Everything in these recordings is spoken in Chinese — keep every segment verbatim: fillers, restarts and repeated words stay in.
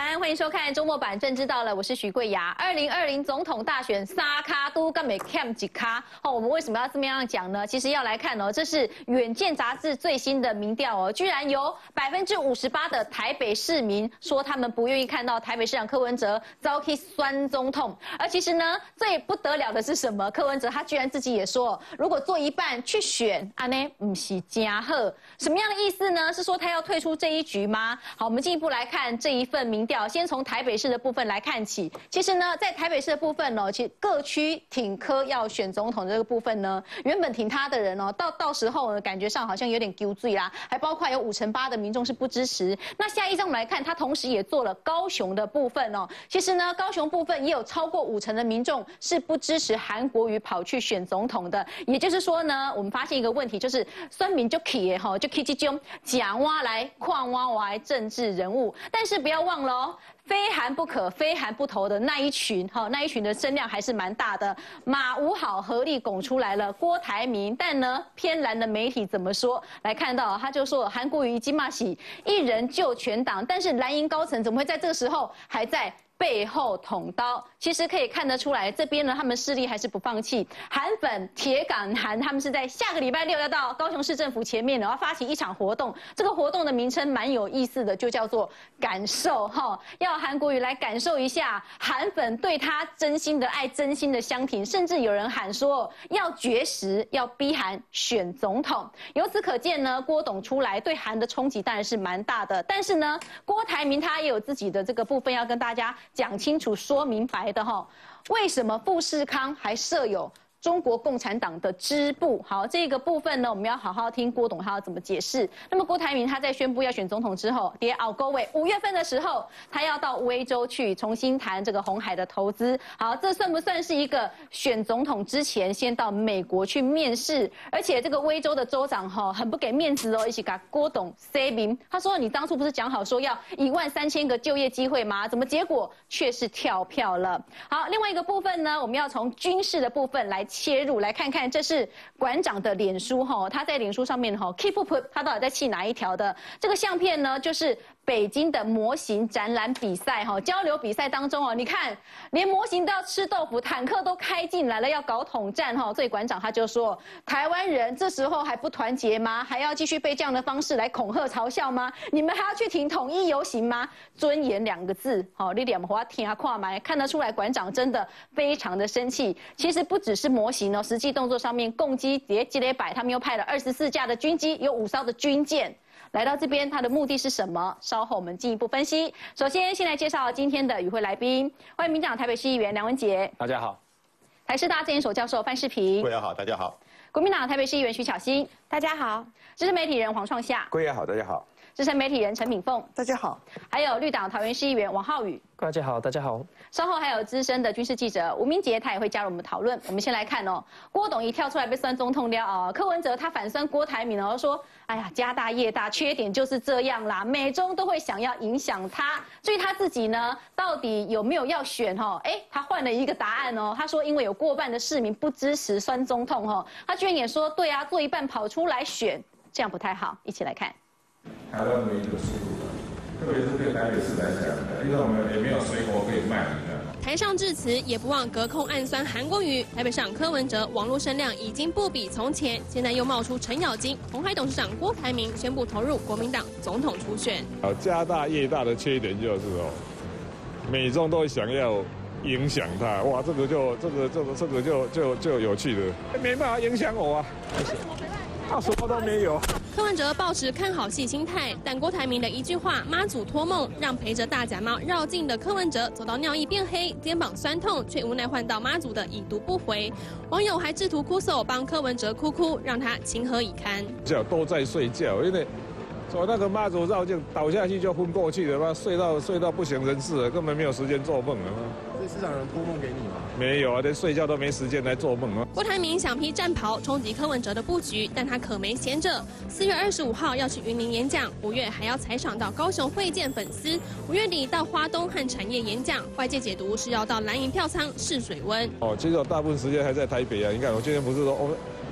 安，欢迎收看周末版《政治到了》，我是徐桂雅。二零二零总统大选，沙卡都干美 cam 几卡哦，我们为什么要这么样讲呢？其实要来看哦，这是《远见》杂志最新的民调哦，居然有百分之五十八的台北市民说他们不愿意看到台北市长柯文哲遭去酸总统。而其实呢，最不得了的是什么？柯文哲他居然自己也说，如果做一半去选，安呢不是加贺，什么样的意思呢？是说他要退出这一局吗？好，我们进一步来看这一份民调，先从台北市的部分来看起。其实呢，在台北市的部分呢，其实各区挺柯要选总统的这个部分呢，原本挺他的人哦，到到时候呢，感觉上好像有点丢罪啦，还包括有五成八的民众是不支持。那下一张我们来看，他同时也做了高雄的部分哦。其实呢，高雄部分也有超过五成的民众是不支持韩国瑜跑去选总统的。也就是说呢，我们发现一个问题，就是酸民就起耶哈，就起这种假挖来矿挖来政治人物。但是不要忘了哦，非韩不可、非韩不投的那一群，哈，那一群的声量还是蛮大的。马五好合力拱出来了郭台铭，但呢，偏蓝的媒体怎么说？来看到他就说韩国瑜金马喜一人救全党，但是蓝营高层怎么会在这个时候还在背后捅刀？其实可以看得出来，这边呢他们势力还是不放弃。韩粉铁杆韩他们是在下个礼拜六要到高雄市政府前面，然后发起一场活动。这个活动的名称蛮有意思的，就叫做感受哈，要韩国瑜来感受一下韩粉对他真心的爱、真心的相挺，甚至有人喊说要绝食，要逼韩选总统。由此可见呢，郭董出来对韩的冲击当然是蛮大的。但是呢，郭台铭他也有自己的这个部分要跟大家讲清楚、说明白的哈。为什么富士康还设有中国共产党的支部？好，这个部分呢，我们要好好听郭董他要怎么解释。那么郭台铭他在宣布要选总统之后，跌熬高位，五月份的时候，他要到威州去重新谈这个鸿海的投资。好，这算不算是一个选总统之前先到美国去面试？而且这个威州的州长哈很不给面子哦，一起给郭董 say 明，他说你当初不是讲好说要一万三千个就业机会吗？怎么结果却是跳票了？好，另外一个部分呢，我们要从军事的部分来切入，来看看这是馆长的脸书哈，他在脸书上面哈 keep up， 他到底在气哪一条的？这个相片呢，就是北京的模型展览比赛哈，交流比赛当中哦，你看连模型都要吃豆腐，坦克都开进来了，要搞统战哈，所以馆长他就说，台湾人这时候还不团结吗？还要继续被这样的方式来恐吓嘲笑吗？你们还要去挺统一游行吗？尊严两个字，好，你两话听啊跨埋，看得出来馆长真的非常的生气。其实不只是模型哦，实际动作上面共机叠积累百，他们又派了二十四架的军机，有五艘的军舰。来到这边，它的目的是什么？稍后我们进一步分析。首先，先来介绍今天的与会来宾，欢迎民进党台北市议员梁文杰， 大家好； 台师大政研所教授范世平， 各位好，大家好； 国民党台北市议员徐巧芯，大家好；资深媒体人黄创夏， 各位好，大家好； 资深媒体人陈敏凤， 大家好； 还有绿党桃园市议员王浩宇， 大家好，大家好。 稍后还有资深的军事记者吴明杰，他也会加入我们讨论。我们先来看哦，郭董一跳出来被酸总统了哦，柯文哲他反酸郭台铭哦，说哎呀家大业大，缺点就是这样啦，美中都会想要影响他。至于他自己呢，到底有没有要选哦？哎，他换了一个答案哦，他说因为有过半的市民不支持酸总统哦，他居然也说对啊，做一半跑出来选，这样不太好。一起来看。 台湾唯一的输入，特别是对台北市来讲，因为我们也没有水果可以卖，你知道吗？ 台上致辞也不忘隔空暗酸韩国瑜，台北市长柯文哲网络声量已经不比从前，现在又冒出程咬金，鸿海董事长郭台铭宣布投入国民党总统初选。 啊，家大业大的缺点就是哦，美中都想要影响他，哇，这个就这个这个这个就就就有趣了，没办法影响我啊。他什么都没有。 柯文哲抱持看好戏心态，但郭台铭的一句话“妈祖托梦”，让陪着大假猫绕境的柯文哲走到尿液变黑、肩膀酸痛，却无奈换到妈祖的已读不回。网友还制图哭诉帮柯文哲哭哭，让他情何以堪。 觉都在睡觉，因为走那个妈祖绕境倒下去就昏过去了嘛，睡到睡到不省人事了，根本没有时间做梦了嘛。 所以市长有人托梦给你吗？ 没有啊，连睡觉都没时间来做梦啊。 郭台铭想披战袍冲击柯文哲的布局，但他可没闲着。四月二十五号要去云林演讲，五月还要采访到高雄会见粉丝，五月底到花东和产业演讲。外界解读是要到蓝营票仓试水温。 哦，其实我大部分时间还在台北啊。你看我今天不是说我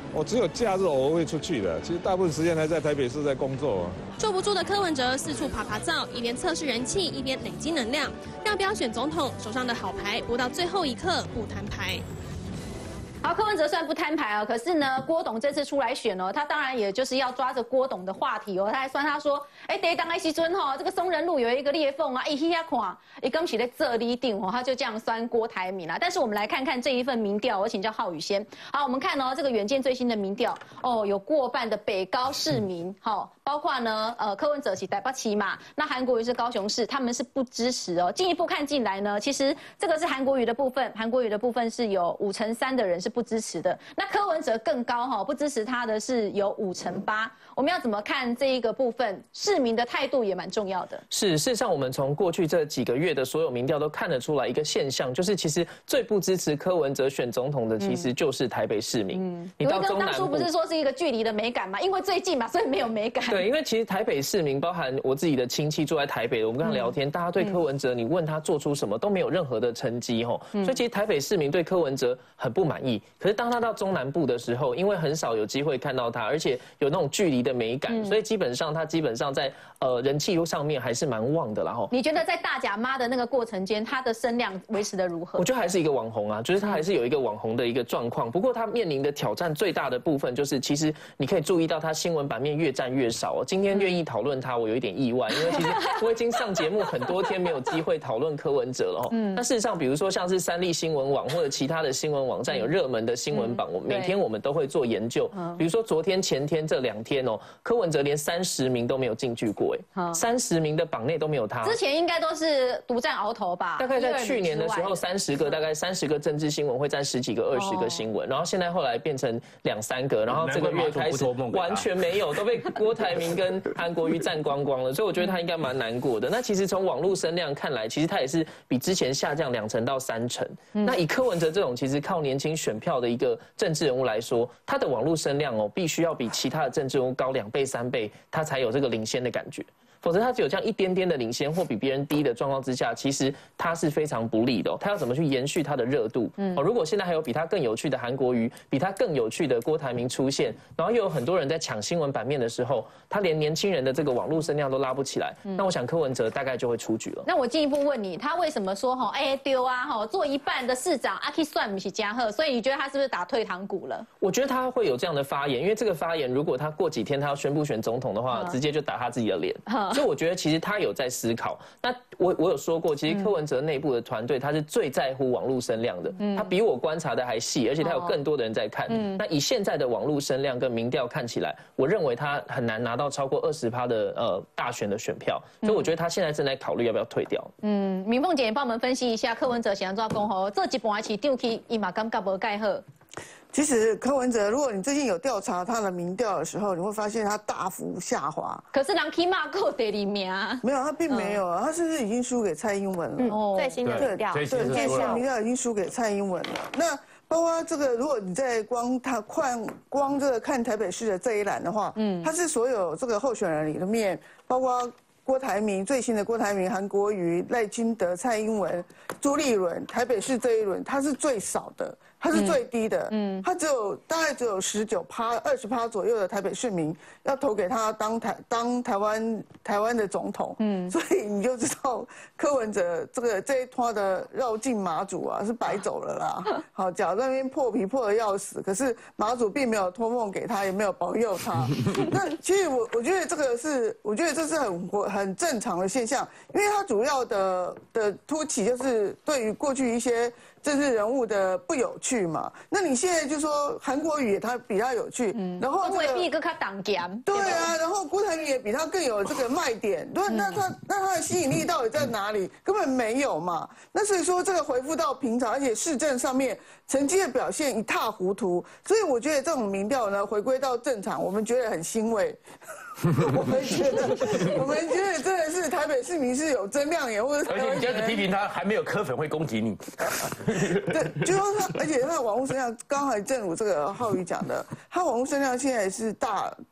我只有假日偶尔会出去的，其实大部分时间还在台北市在工作。 坐不住的柯文哲四处爬爬灶，一边测试人气，一边累积能量，让标选总统手上的好牌不到最后一刻不摊牌。 好，柯文哲虽然不摊牌哦，可是呢，郭董这次出来选哦，他当然也就是要抓着郭董的话题哦，他还酸他说，哎、欸，第一当的时阵吼，这个松仁路有一个裂缝啊，一去遐看，伊刚起在这里顶哦，他就这样酸郭台铭啦。但是我们来看看这一份民调，我请教浩宇先。好，我们看哦，这个远见最新的民调哦，有过半的北高市民，好，包括呢，呃，柯文哲是台北市嘛，那韩国瑜是高雄市，他们是不支持哦。进一步看进来呢，其实这个是韩国瑜的部分，韩国瑜的部分是有五成三的人是不支持的。那柯文哲更高哈，不支持他的是有五成八。我们要怎么看这一个部分？市民的态度也蛮重要的。 是，事实上我们从过去这几个月的所有民调都看得出来一个现象，就是其实最不支持柯文哲选总统的，其实就是台北市民。嗯，你到中南部，当初不是说是一个距离的美感嘛？因为最近嘛，所以没有美感。对，因为其实台北市民，包含我自己的亲戚住在台北的，我们跟他聊天，嗯、大家对柯文哲，你问他做出什么都没有任何的成绩吼，嗯、所以其实台北市民对柯文哲很不满意。可是当他到中南部的时候，因为很少有机会看到他，而且有那种距离的美感，嗯、所以基本上他基本上在呃人气上面还是蛮旺的啦吼。 你觉得在大甲妈的那个过程间，他的声量维持的如何？ 我觉得还是一个网红啊，就是他还是有一个网红的一个状况。不过他面临的挑战最大的部分就是，其实你可以注意到他新闻版面越占越少。今天愿意讨论他，我有一点意外，因为其实我已经上节目很多天没有机会讨论柯文哲了。嗯，那事实上，比如说像是三立新闻网或者其他的新闻网站有热门的新闻榜，我每天我们都会做研究。比如说昨天、前天这两天哦，柯文哲连三十名都没有进去过，哎，三十名的榜内都没有他。 之前应该都是独占鳌头吧？ 大概在去年的时候，三十个大概三十个政治新闻会占十几个、二十个新闻，然后现在后来变成两三个，然后这个月开始完全没有，都被郭台铭跟韩国瑜占光光了，所以我觉得他应该蛮难过的。那其实从网络声量看来，其实他也是比之前下降两成到三成。那以柯文哲这种其实靠年轻选票的一个政治人物来说，他的网络声量哦，必须要比其他的政治人物高两倍、三倍，他才有这个领先的感觉。否则他只有这样一点点的领先或比别人低的状况之下，其实他是非常不利的、哦。他要怎么去延续他的热度？嗯，哦，如果现在还有比他更有趣的韩国瑜，比他更有趣的郭台铭出现，然后又有很多人在抢新闻版面的时候，他连年轻人的这个网络声量都拉不起来，嗯、那我想柯文哲大概就会出局了。 那我进一步问你，他为什么说哈，哎丢啊哈，做一半的市长阿 K 算不起加贺，所以你觉得他是不是打退堂鼓了？ 我觉得他会有这样的发言，因为这个发言如果他过几天他要宣布选总统的话，嗯、直接就打他自己的脸。嗯、所以我觉得其实他。他有在思考，那我我有说过，其实柯文哲内部的团队他是最在乎网络声量的，嗯、他比我观察的还细，而且他有更多的人在看。嗯、那以现在的网络声量跟民调看起来，我认为他很难拿到超过二十趴的呃大选的选票，所以我觉得他现在正在考虑要不要退掉。 嗯，明凤姐也帮我们分析一下柯文哲想要做公吼，这一半是丢去伊嘛感觉无介好。 其实柯文哲，如果你最近有调查他的民调的时候，你会发现他大幅下滑。 可是人起码够第二名啊。 没有，他并没有啊，他甚至已经输给蔡英文了。 嗯、 最新的民调， 对，最新的民调已经输给蔡英文了。那包括这个，如果你在光他看光这个看台北市的这一栏的话，嗯，他是所有这个候选人里面，包括郭台铭最新的郭台铭、韩国瑜、赖清德、蔡英文、朱立伦，台北市这一轮他是最少的。他是最低的，嗯，他只有大概只有十九趴、二十趴左右的台北市民要投给他当台当台湾台湾的总统，嗯，所以你就知道柯文哲这个这一拖的绕境马祖啊是白走了啦。好，脚在那边破皮破的要死，可是马祖并没有托梦给他，也没有保佑他。那其实我我觉得这个是，我觉得这是很很正常的现象，因为他主要的的突起就是对于过去一些政治人物的不有趣嘛，那你现在就说韩国瑜他比他有趣，嗯，然后这个比个他挡剑， 对啊，然后郭台铭也比他更有这个卖点，对，那他那他的吸引力到底在哪里？根本没有嘛。那所以说这个回复到平常，而且市政上面成绩的表现一塌糊涂，所以我觉得这种民调呢回归到正常，我们觉得很欣慰。我们觉得，我们觉得真的是台北市民是有真亮眼，或者而且你这样子批评他，还没有柯粉会攻击你。 对，就是他，而且他的网络声量，刚才正如这个浩宇讲的，他网络声量现在是大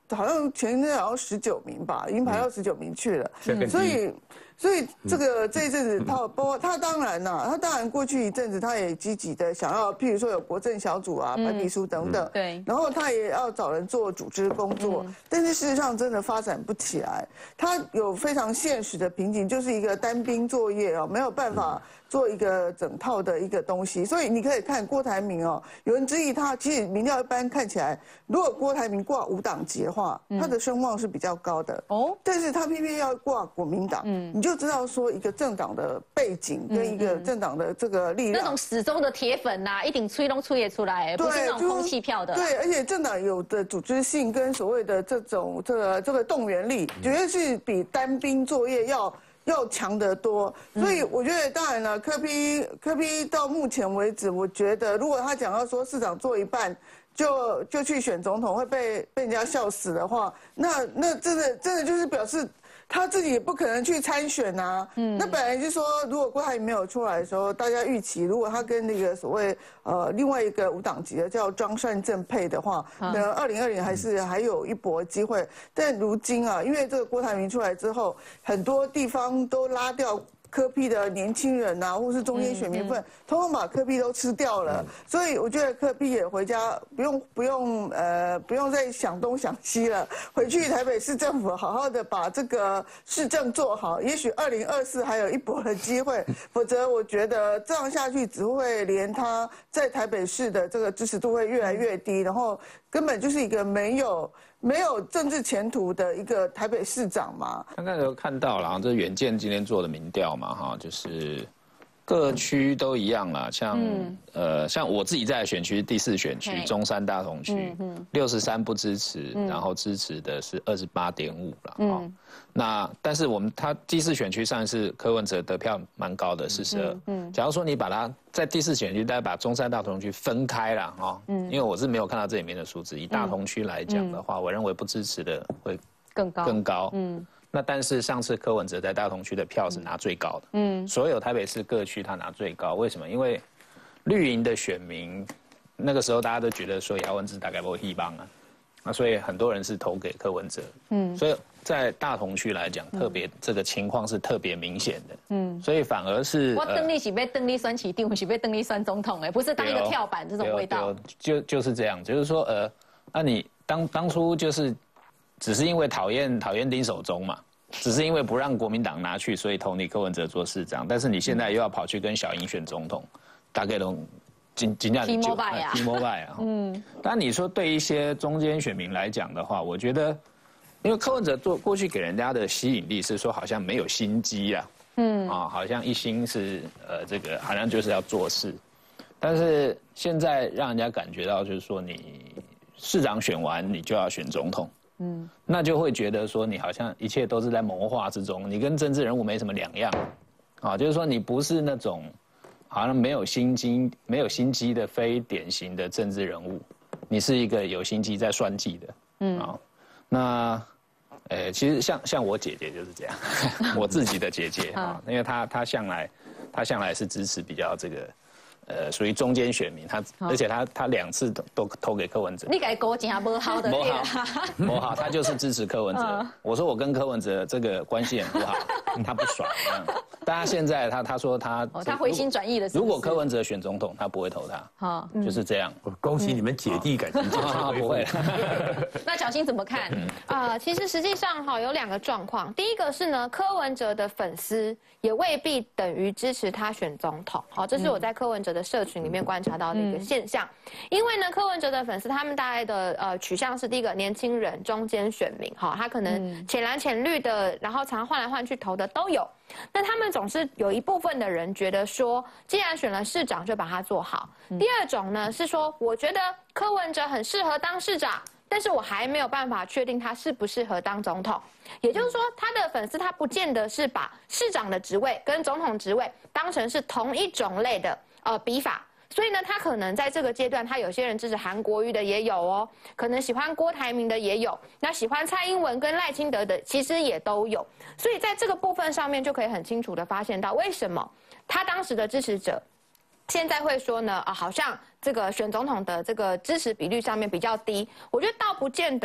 好像前一阵好像十九名吧，已经排到十九名去了， 嗯、 所以。所以这个这一阵子，他包括他当然呐、啊，他当然过去一阵子，他也积极的想要，譬如说有国政小组啊、白皮书等等， 对， 然后他也要找人做组织工作，但是事实上真的发展不起来，他有非常现实的瓶颈，就是一个单兵作业哦，没有办法做一个整套的一个东西，所以你可以看郭台铭哦，有人质疑他，其实民调一般看起来，如果郭台铭挂无党籍的话，他的声望是比较高的哦，但是他偏偏要挂国民党，嗯，你就知道说一个政党的背景跟一个政党的这个力量， 那种死忠的铁粉呐、啊，一定吹都吹得出来，不是那种空气票的。 对，而且政党有的组织性跟所谓的这种这个这个动员力，绝对是比单兵作业要。要强得多，所以我觉得当然了，柯 P 柯 P 到目前为止，我觉得如果他讲到说市长做一半就就去选总统会被被人家笑死的话，那那真的真的就是表示他自己也不可能去参选啊。嗯，那本来就说如果郭台铭没有出来的时候，大家预期如果他跟那个所谓呃另外一个无党籍的叫张善政配的话，可能二零二零还是还有一搏机会。但如今啊，因为这个郭台铭出来之后，很多地方都拉掉柯 P 的年轻人啊，或是中间选民份，通通把柯 P 都吃掉了。所以我觉得柯 P 也回家不用不用呃不用再想东想西了，回去台北市政府好好的把这个市政做好，也许二零二四还有一搏的机会。否则我觉得这样下去只会连他在台北市的这个支持度会越来越低，然后根本就是一个没有。没有政治前途的一个台北市长嘛？ 刚才有看到了，这远见今天做的民调嘛，哈，就是各区都一样啦，像、嗯、呃，像我自己在的选区第四选区中山大同区，六十三不支持、嗯，然后支持的是二十八点五了，嗯、哦。那但是我们他第四选区上是柯文哲得票蛮高的四十二，嗯，假如说你把它在第四选区，大概把中山大同区分开了哈，嗯，因为我是没有看到这里面的数字，以大同区来讲的话，嗯、我认为不支持的会更高更高，嗯。那但是上次柯文哲在大同区的票是拿最高的，嗯，所有台北市各区他拿最高，为什么？因为绿营的选民那个时候大家都觉得说姚文智大概不会一帮啊，那所以很多人是投给柯文哲，嗯，所以在大同区来讲，特别、嗯、这个情况是特别明显的，嗯，所以反而是我邓丽是被邓丽选起定，是被邓丽选总统，哎，不是当一个跳板这种味道， 就就是这样，就是说呃，那、啊、你当当初就是只是因为讨厌讨厌丁守中嘛。只是因为不让国民党拿去，所以投你柯文哲做市长。但是你现在又要跑去跟小英选总统，大概都尽尽量提摩拜啊， 提摩拜啊。嗯，但你说对一些中间选民来讲的话，我觉得，因为柯文哲做过去给人家的吸引力是说好像没有心机啊，嗯啊，好像一心是呃这个好像就是要做事，但是现在让人家感觉到就是说你市长选完你就要选总统。嗯，那就会觉得说你好像一切都是在谋划之中，你跟政治人物没什么两样，啊，就是说你不是那种好像没有心机、没有心机的非典型的政治人物，你是一个有心机在算计的，嗯啊，那，呃，其实像像我姐姐就是这样，我自己的姐姐啊，因为她她向来她向来是支持比较这个。呃，属于中间选民，他而且他他两次都都投给柯文哲。 你给国家不好的， 不好，不好，他就是支持柯文哲。我说我跟柯文哲这个关系很不好，他不爽。但他现在他他说他他回心转意了。 如果柯文哲选总统，他不会投他。好，就是这样。 恭喜你们姐弟感情不会。 那小新怎么看？ 啊，其实实际上哈有两个状况，第一个是呢，柯文哲的粉丝也未必等于支持他选总统。好，这是我在柯文哲的社群里面观察到的一个现象，因为呢，柯文哲的粉丝他们大概的呃取向是第一个年轻人、中间选民，哈，他可能浅蓝浅绿的，然后常换来换去投的都有。那他们总是有一部分的人觉得说，既然选了市长，就把它做好。第二种呢是说，我觉得柯文哲很适合当市长。但是我还没有办法确定他适不适合当总统，也就是说，他的粉丝他不见得是把市长的职位跟总统职位当成是同一种类的呃比法，所以呢，他可能在这个阶段，他有些人支持韩国瑜的也有哦，可能喜欢郭台铭的也有，那喜欢蔡英文跟赖清德的其实也都有，所以在这个部分上面就可以很清楚的发现到为什么他当时的支持者。现在会说呢，啊，好像这个选总统的这个支持比率上面比较低，我觉得倒不见得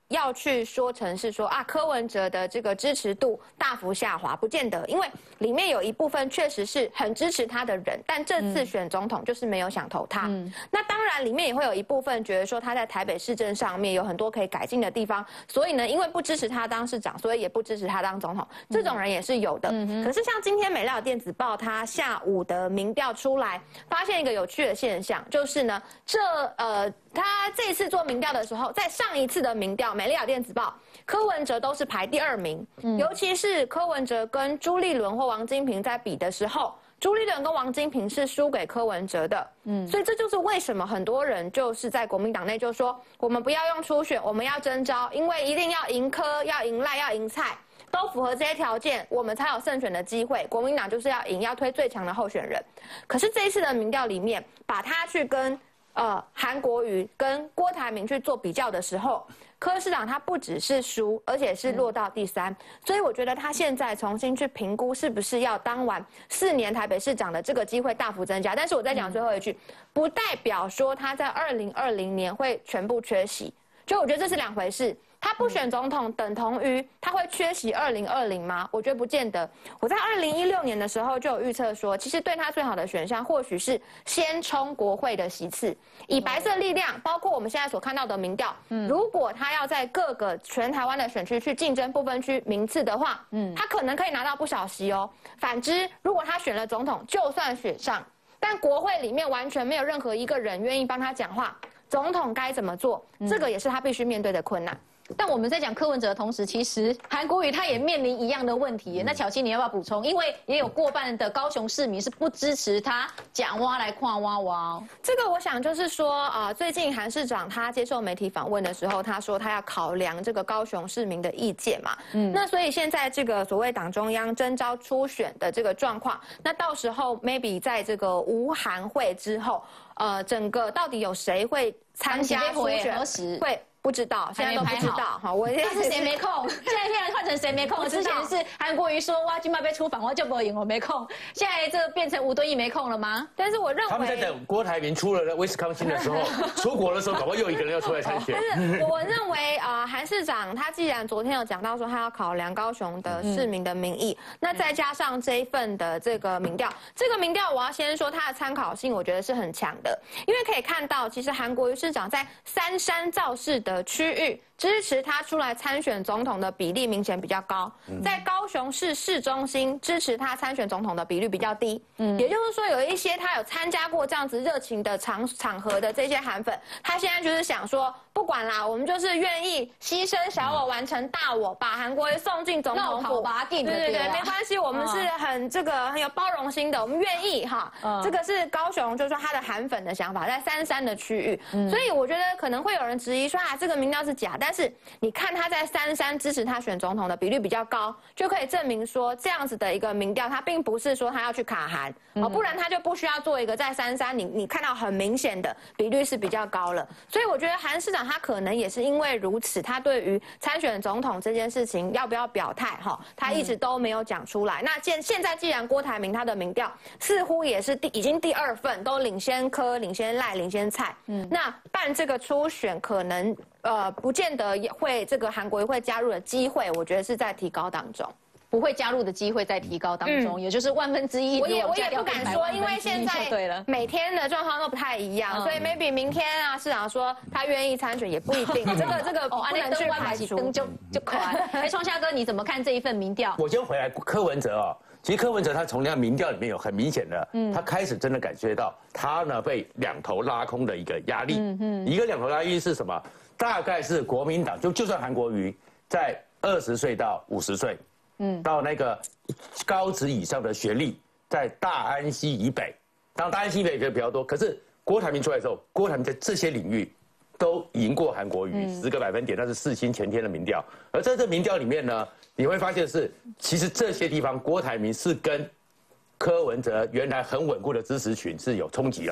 要去说成是说啊，柯文哲的这个支持度大幅下滑，不见得，因为里面有一部分确实是很支持他的人，但这次选总统就是没有想投他。嗯、那当然，里面也会有一部分觉得说他在台北市政上面有很多可以改进的地方，所以呢，因为不支持他当市长，所以也不支持他当总统，这种人也是有的。嗯、可是像今天美料电子报，他下午的民调出来，发现一个有趣的现象，就是呢，这呃。他这次做民调的时候，在上一次的民调，美丽岛电子报柯文哲都是排第二名，嗯、尤其是柯文哲跟朱立伦或王金平在比的时候，朱立伦跟王金平是输给柯文哲的，嗯，所以这就是为什么很多人就是在国民党内就说，我们不要用初选，我们要征召，因为一定要赢柯，要赢赖，要赢蔡。都符合这些条件，我们才有胜选的机会。国民党就是要赢，要推最强的候选人。可是这一次的民调里面，把他去跟呃，韩国瑜跟郭台铭去做比较的时候，柯市长他不只是输，而且是落到第三，嗯、所以我觉得他现在重新去评估是不是要当完四年台北市长的这个机会大幅增加。但是我再讲最后一句，嗯、不代表说他在二零二零年会全部缺席，就我觉得这是两回事。他不选总统，等同于他会缺席二零二零吗？我觉得不见得。我在二零一六年的时候就有预测说，其实对他最好的选项或许是先冲国会的席次。以白色力量，包括我们现在所看到的民调，嗯、如果他要在各个全台湾的选区去竞争不分区名次的话，嗯、他可能可以拿到不少席哦。反之，如果他选了总统，就算选上，但国会里面完全没有任何一个人愿意帮他讲话，总统该怎么做？嗯、这个也是他必须面对的困难。 但我们在讲柯文哲的同时，其实韩国瑜他也面临一样的问题。嗯、那巧芯你要不要补充？因为也有过半的高雄市民是不支持他讲挖来跨挖挖。 这个我想就是说啊、呃，最近韩市长他接受媒体访问的时候，他说他要考量这个高雄市民的意见嘛。嗯，那所以现在这个所谓党中央征召初选的这个状况，那到时候 maybe 在这个无韩会之后，呃，整个到底有谁会参加初选？会。不知道，现在都不知道哈。我但是谁没空？现在现在换成谁没空？之前是韩国瑜说哇，今麦被出访，我就不赢，我没空。现在这变成吴敦义没空了吗？ 但是我认为他们在等郭台铭出了威斯康星的时候，出国的时候，搞不好又一个人要出来参选。 但是我认为啊、呃，韩市长他既然昨天有讲到说他要考量高雄的市民的民意，嗯、那再加上这一份的这个民调，这个民调我要先说它的参考性，我觉得是很强的，因为可以看到，其实韩国瑜市长在三山造势的区域支持他出来参选总统的比例明显比较高，在高雄市市中心支持他参选总统的比率比较低。嗯，也就是说，有一些他有参加过这样子热情的场场合的这些韩粉，他现在就是想说，不管啦，我们就是愿意牺牲小我完成大我，把韩国瑜送进总统府， 把他定对对对，没关系，我们是很这个很有包容心的，我们愿意哈。嗯、这个是高雄，就是说他的韩粉的想法，在三山的区域，嗯、所以我觉得可能会有人质疑说啊，这个民调是假的。但是你看他在三山支持他选总统的比率比较高，就可以证明说这样子的一个民调，他并不是说他要去卡韩，嗯、哦，不然他就不需要做一个在三山你你看到很明显的比率是比较高了。所以我觉得韩市长他可能也是因为如此，他对于参选总统这件事情要不要表态哈，他一直都没有讲出来。嗯、那现现在既然郭台铭他的民调似乎也是第已经第二份，都领先柯、领先赖、领先蔡，嗯，那办这个初选可能。呃，不见得也会这个韩国瑜会加入的机会，我觉得是在提高当中， 不会加入的机会在提高当中，嗯、也就是万分之一。 我也我也不敢说，因为现在每天的状况都不太一样，嗯、所以 maybe 明天啊，市长说他愿意参选也不一定，这个这个不能去排除。 就就快。哎，创夏哥，你怎么看这一份民调？ 我先回来柯文哲哦。其实柯文哲他从那个民调里面有很明显的，嗯、他开始真的感觉到他呢被两头拉空的一个压力。嗯嗯、一个两头拉力是什么？大概是国民党就就算韩国瑜在二十岁到五十岁，嗯，到那个高职以上的学历，在大安溪以北，当然大安溪以北就比较多。可是郭台铭出来之后，郭台铭在这些领域都赢过韩国瑜十个百分点，那是世新前天的民调。而在这民调里面呢，你会发现是，其实这些地方郭台铭是跟柯文哲原来很稳固的支持群是有冲击了。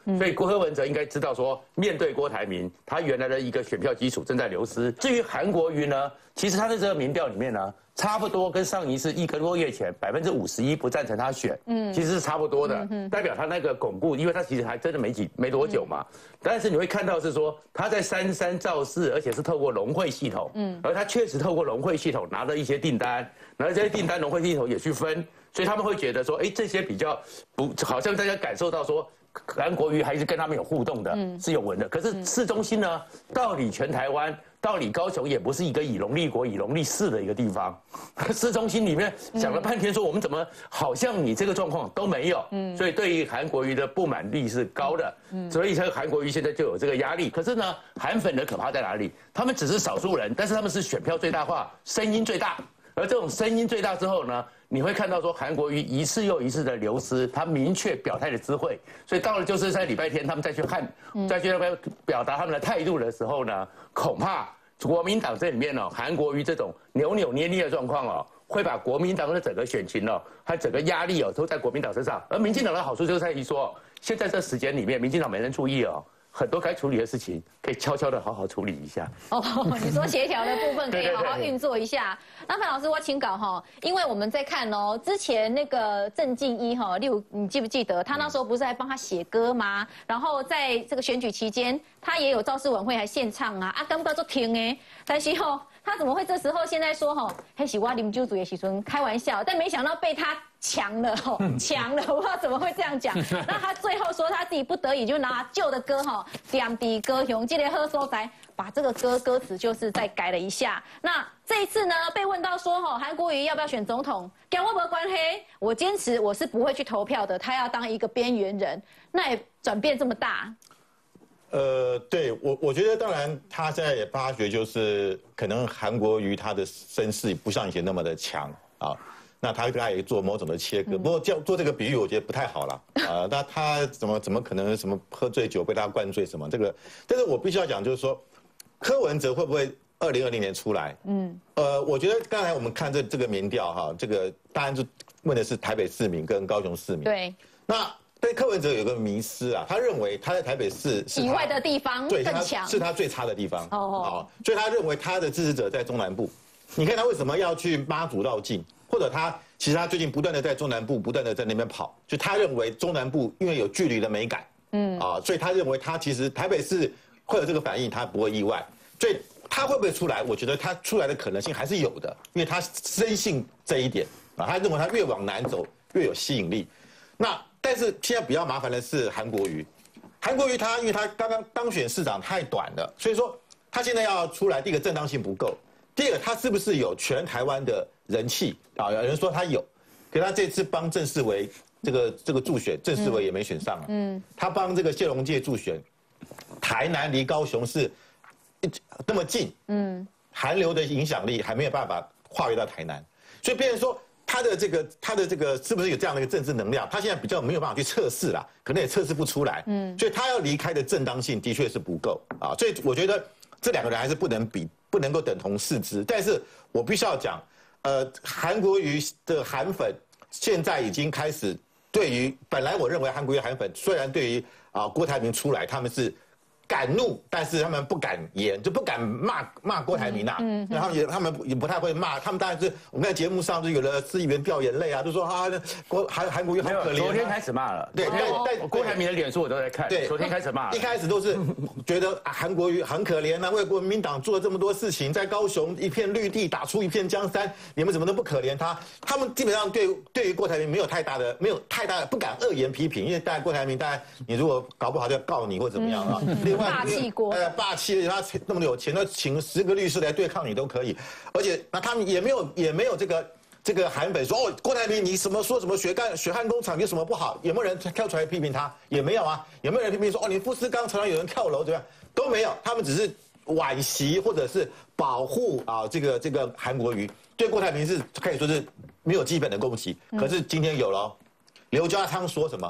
所以柯文哲应该知道说，面对郭台铭，他原来的一个选票基础正在流失。至于韩国瑜呢，其实他在这个民调里面呢，差不多跟上一次一个多月前百分之五十一不赞成他选，嗯，其实是差不多的，嗯、代表他那个巩固，因为他其实还真的没几没多久嘛。嗯、但是你会看到是说他在三三造势，而且是透过农会系统，嗯，而他确实透过农会系统拿了一些订单，然后这些订单农会系统也去分。所以他们会觉得说，哎，这些比较不，好像大家感受到说，韩国瑜还是跟他们有互动的，嗯、是有闻的。可是市中心呢，到底全台湾，到底高雄也不是一个以农立国、以农立市的一个地方。市中心里面想了半天，说我们怎么好像你这个状况都没有，嗯、所以对于韩国瑜的不满力是高的。嗯、所以这个韩国瑜现在就有这个压力。可是呢，韩粉的可怕在哪里？他们只是少数人，但是他们是选票最大化，声音最大。而这种声音最大之后呢，你会看到说韩国瑜一次又一次的流失，他明确表态的机会，所以到了就是在礼拜天他们再去看，嗯、再去那边表达他们的态度的时候呢，恐怕国民党这里面哦，韩国瑜这种扭扭捏捏的状况哦，会把国民党的整个选情哦，还整个压力哦，都在国民党身上。而民进党的好处就在于说，现在这时间里面，民进党没人注意哦。很多该处理的事情，可以悄悄的好好处理一下。 哦，你说协调的部分可以好好运作一下。那范老师，我请稿哈，因为我们在看哦，之前那个郑敬一哈，例如你记不记得，他那时候不是还帮他写歌吗？然后在这个选举期间，他也有造势晚会还献唱啊，啊，刚刚做听哎，但是吼，他怎么会这时候现在说吼，黑喜瓜啉酒主也喜尊开玩笑，但没想到被他强了吼，强了，我不知道怎么会这样讲。那他最后说他自己不得已就拿旧的歌哈，点滴歌雄这类喝所在，把这个歌歌词就是再改了一下。那这一次呢，被问到说哈，韩国瑜要不要选总统，跟我没关系，我坚持我是不会去投票的，他要当一个边缘人，那也转变这么大。 呃，对我，我觉得当然，他现在也发觉就是可能韩国瑜他的声势不像以前那么的强啊。那他他也做某种的切割，不过叫做这个比喻，我觉得不太好了啊。那他怎么怎么可能什么喝醉酒被他灌醉什么这个？但是我必须要讲，就是说，柯文哲会不会二零二零年出来？嗯，呃，我觉得刚才我们看这这个民调哈，这个当然就问的是台北市民跟高雄市民。 对。 那对柯文哲有个迷思啊，他认为他在台北市是以外的地方更强， 是他最差的地方。哦哦。所以他认为他的支持者在中南部。你看他为什么要去妈祖绕境？或者他其实他最近不断的在中南部不断的在那边跑，就他认为中南部因为有距离的美感，嗯啊，所以他认为他其实台北市会有这个反应，他不会意外。所以他会不会出来？我觉得他出来的可能性还是有的，因为他深信这一点啊，他认为他越往南走越有吸引力。那但是现在比较麻烦的是韩国瑜，韩国瑜他因为他刚刚当选市长太短了，所以说他现在要出来，第一个正当性不够。第二个，他是不是有全台湾的人气啊？有人说他有，可他这次帮郑世维这个这个助选，郑世维也没选上啊。嗯，他帮这个谢龙介助选，台南离高雄是那么近，嗯，韩流的影响力还没有办法跨越到台南，所以变成说他的这个他的这个是不是有这样的一个政治能量？他现在比较没有办法去测试啦，可能也测试不出来。嗯，所以他要离开的正当性的确是不够啊。所以我觉得这两个人还是不能比。不能够等同视之，但是我必须要讲，呃，韩国瑜的韩粉现在已经开始对于本来我认为韩国瑜韩粉虽然对于啊、呃、郭台铭出来他们是敢怒，但是他们不敢言，就不敢骂骂郭台铭呐、啊，嗯，然后也他们也不太会骂，他们当然是我们在节目上就有了市议员掉眼泪啊，就说啊郭韩韩国瑜好可怜、啊， 昨天开始骂了， 对，但但郭台铭的脸书我都在看，对，昨天开始骂， 一开始都是觉得啊韩国瑜很可怜啊，为国民党做了这么多事情，在高雄一片绿地打出一片江山，你们怎么都不可怜他？他们基本上对对于郭台铭没有太大的没有太大的不敢恶言批评，因为大概郭台铭大概你如果搞不好就要告你或怎么样啊，另外霸气国， 呃霸气，他那么有钱，他请十个律师来对抗你都可以，而且那他们也没有也没有这个。这个韩粉说哦，郭台铭你什么说什么血干血汗工厂有什么不好？有没有人跳出来批评他？也没有啊。有没有人批评说哦，你富士康常常有人跳楼怎么样？都没有，他们只是惋惜或者是保护啊这个这个韩国瑜。对郭台铭是可以说是没有基本的攻击。可是今天有了，刘家昌说什么？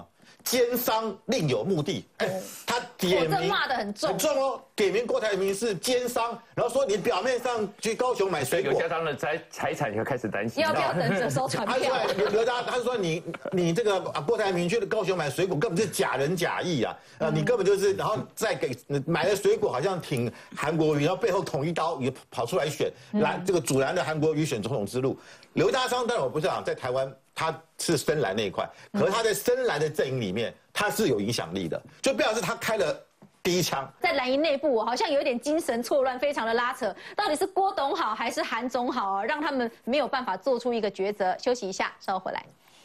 奸商另有目的。哎，他点名骂得很重， 很重哦，点名郭台铭是奸商，然后说你表面上去高雄买水果， 刘家章的财财产又开始担心， 要不要等着收传票？ 他说刘家，他说你你这个郭台铭去高雄买水果根本是假仁假义啊，啊，你根本就是，然后再给买了水果好像挺韩国瑜，然后背后捅一刀也跑出来选，蓝这个阻拦了韩国瑜选总统之路。刘家章当然我不知道，在台湾他是深蓝那一块，可是他在深蓝的阵营里面他是有影响力的，就表示他开了第一枪。 在蓝营内部好像有一点精神错乱，非常的拉扯，到底是郭董好还是韩总好啊？让他们没有办法做出一个抉择。休息一下，稍后回来。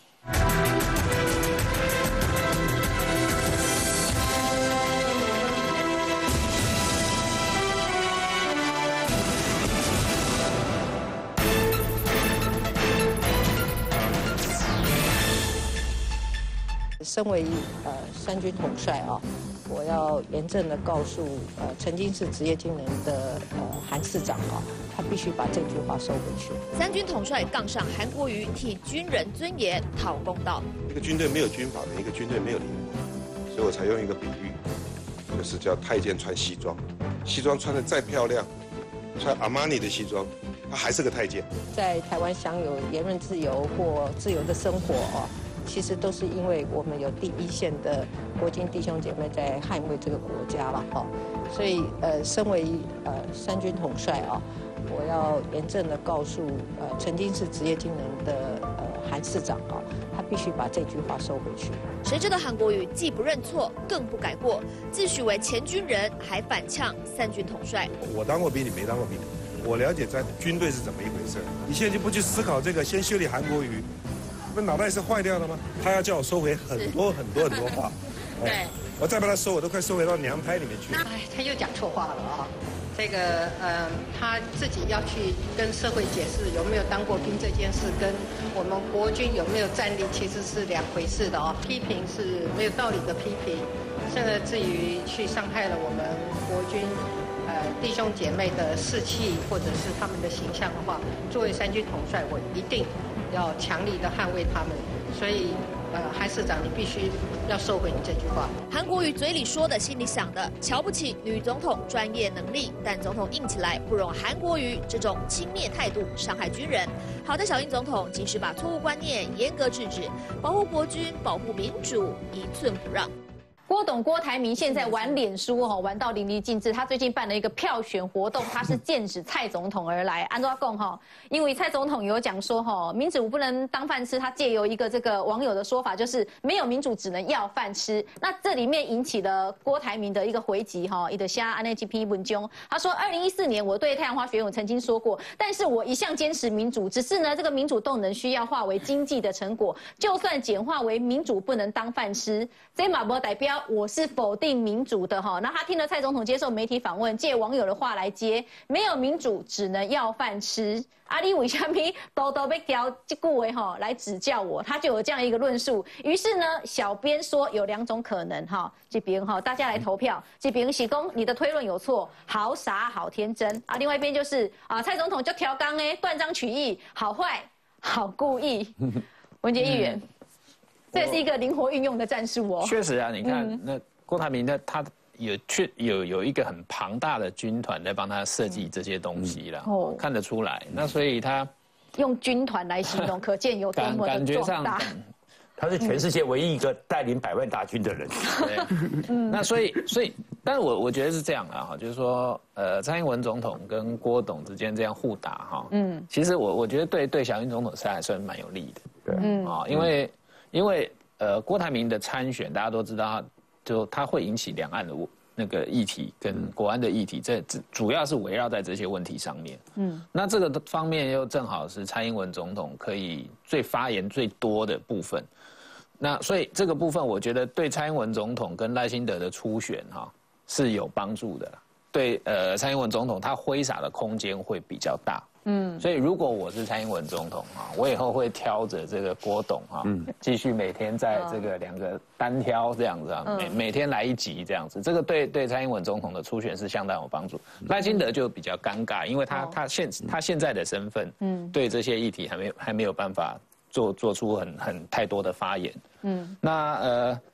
身为呃三军统帅啊，我要严正的告诉呃曾经是职业军人的呃韩市长啊，他必须把这句话收回去。 三军统帅杠上韩国瑜，替军人尊严讨公道。 一个军队没有军法的，一个军队没有领导，所以我才用一个比喻，就是叫太监穿西装，西装穿得再漂亮，穿阿玛尼的西装，他还是个太监。 在台湾享有言论自由或自由的生活啊。其实都是因为我们有第一线的国军弟兄姐妹在捍卫这个国家了哈，所以呃，身为呃三军统帅啊，我要严正的告诉呃曾经是职业军人的呃韩市长啊，他必须把这句话收回去。 谁知道韩国瑜既不认错，更不改过，自诩为前军人，还反呛三军统帅。 我当过兵，你没当过兵，我了解在军队是怎么一回事。你现在就不去思考这个，先修理韩国瑜。不脑袋是坏掉了吗？他要叫我收回很多很多很多话， 对， 我再把它收，我都快收回到娘胎里面去。 哎，他又讲错话了啊！这个呃，他自己要去跟社会解释有没有当过兵这件事，跟我们国军有没有战力其实是两回事的哦。批评是没有道理的批评，甚至至于去伤害了我们国军呃弟兄姐妹的士气或者是他们的形象的话，作为三军统帅，我一定要强力的捍卫他们，所以，呃，韩市长，你必须要收回你这句话。 韩国瑜嘴里说的，心里想的，瞧不起女总统专业能力，但总统硬起来不容韩国瑜这种轻蔑态度，伤害军人。好在小英总统及时把错误观念严格制止，保护国军，保护民主，一寸不让。 郭董郭台铭现在玩脸书哈，玩到淋漓尽致。他最近办了一个票选活动，他是剑指蔡总统而来。安怎讲哈？因为蔡总统有讲说哈，民主不能当饭吃。他借由一个这个网友的说法，就是没有民主只能要饭吃。那这里面引起了郭台铭的一个回击哈，一个虾安内基批文中，他说二零一四年我对太阳花学运我曾经说过，但是我一向坚持民主，只是呢这个民主动能需要化为经济的成果，就算简化为民主不能当饭吃，这马波代表。我是否定民主的哈，那他听了蔡总统接受媒体访问，借网友的话来接，没有民主只能要饭吃。阿里为虾米都都被调这句话哈来指教我，他就有这样一个论述。于是呢，小编说有两种可能哈，这边哈大家来投票，这边喜公你的推论有错，好傻好天真啊。另外一边就是啊，蔡总统就调纲哎，断章取义，好坏好故意。文杰议员。嗯这也是一个灵活运用的战术哦。 确实啊，你看、嗯、那郭台铭的他有确有有一个很庞大的军团在帮他设计这些东西了，嗯哦、看得出来。那所以他用军团来形容，可见有多么的壮大。 他是全世界唯一一个带领百万大军的人。 对，嗯、那所以所以，但是我我觉得是这样啊，哈，就是说，呃，蔡英文总统跟郭董之间这样互打哈，嗯，其实我我觉得对对小英总统是还算蛮有利的，对，嗯啊，因为。因为呃，郭台铭的参选，大家都知道他，就他会引起两岸的那个议题跟国安的议题，这主要是围绕在这些问题上面。嗯，那这个方面又正好是蔡英文总统可以最发言最多的部分。那所以这个部分，我觉得对蔡英文总统跟赖清德的初选哈、啊、是有帮助的。对呃，蔡英文总统他挥洒的空间会比较大。嗯，所以如果我是蔡英文总统啊，我以后会挑着这个郭董啊，嗯，继续每天在这个两个单挑这样子啊，嗯、每每天来一集这样子，这个对对蔡英文总统的初选是相当有帮助。赖清德就比较尴尬，因为他他现他现在的身份，嗯，对这些议题还没有还没有办法做做出很很太多的发言。嗯，那呃，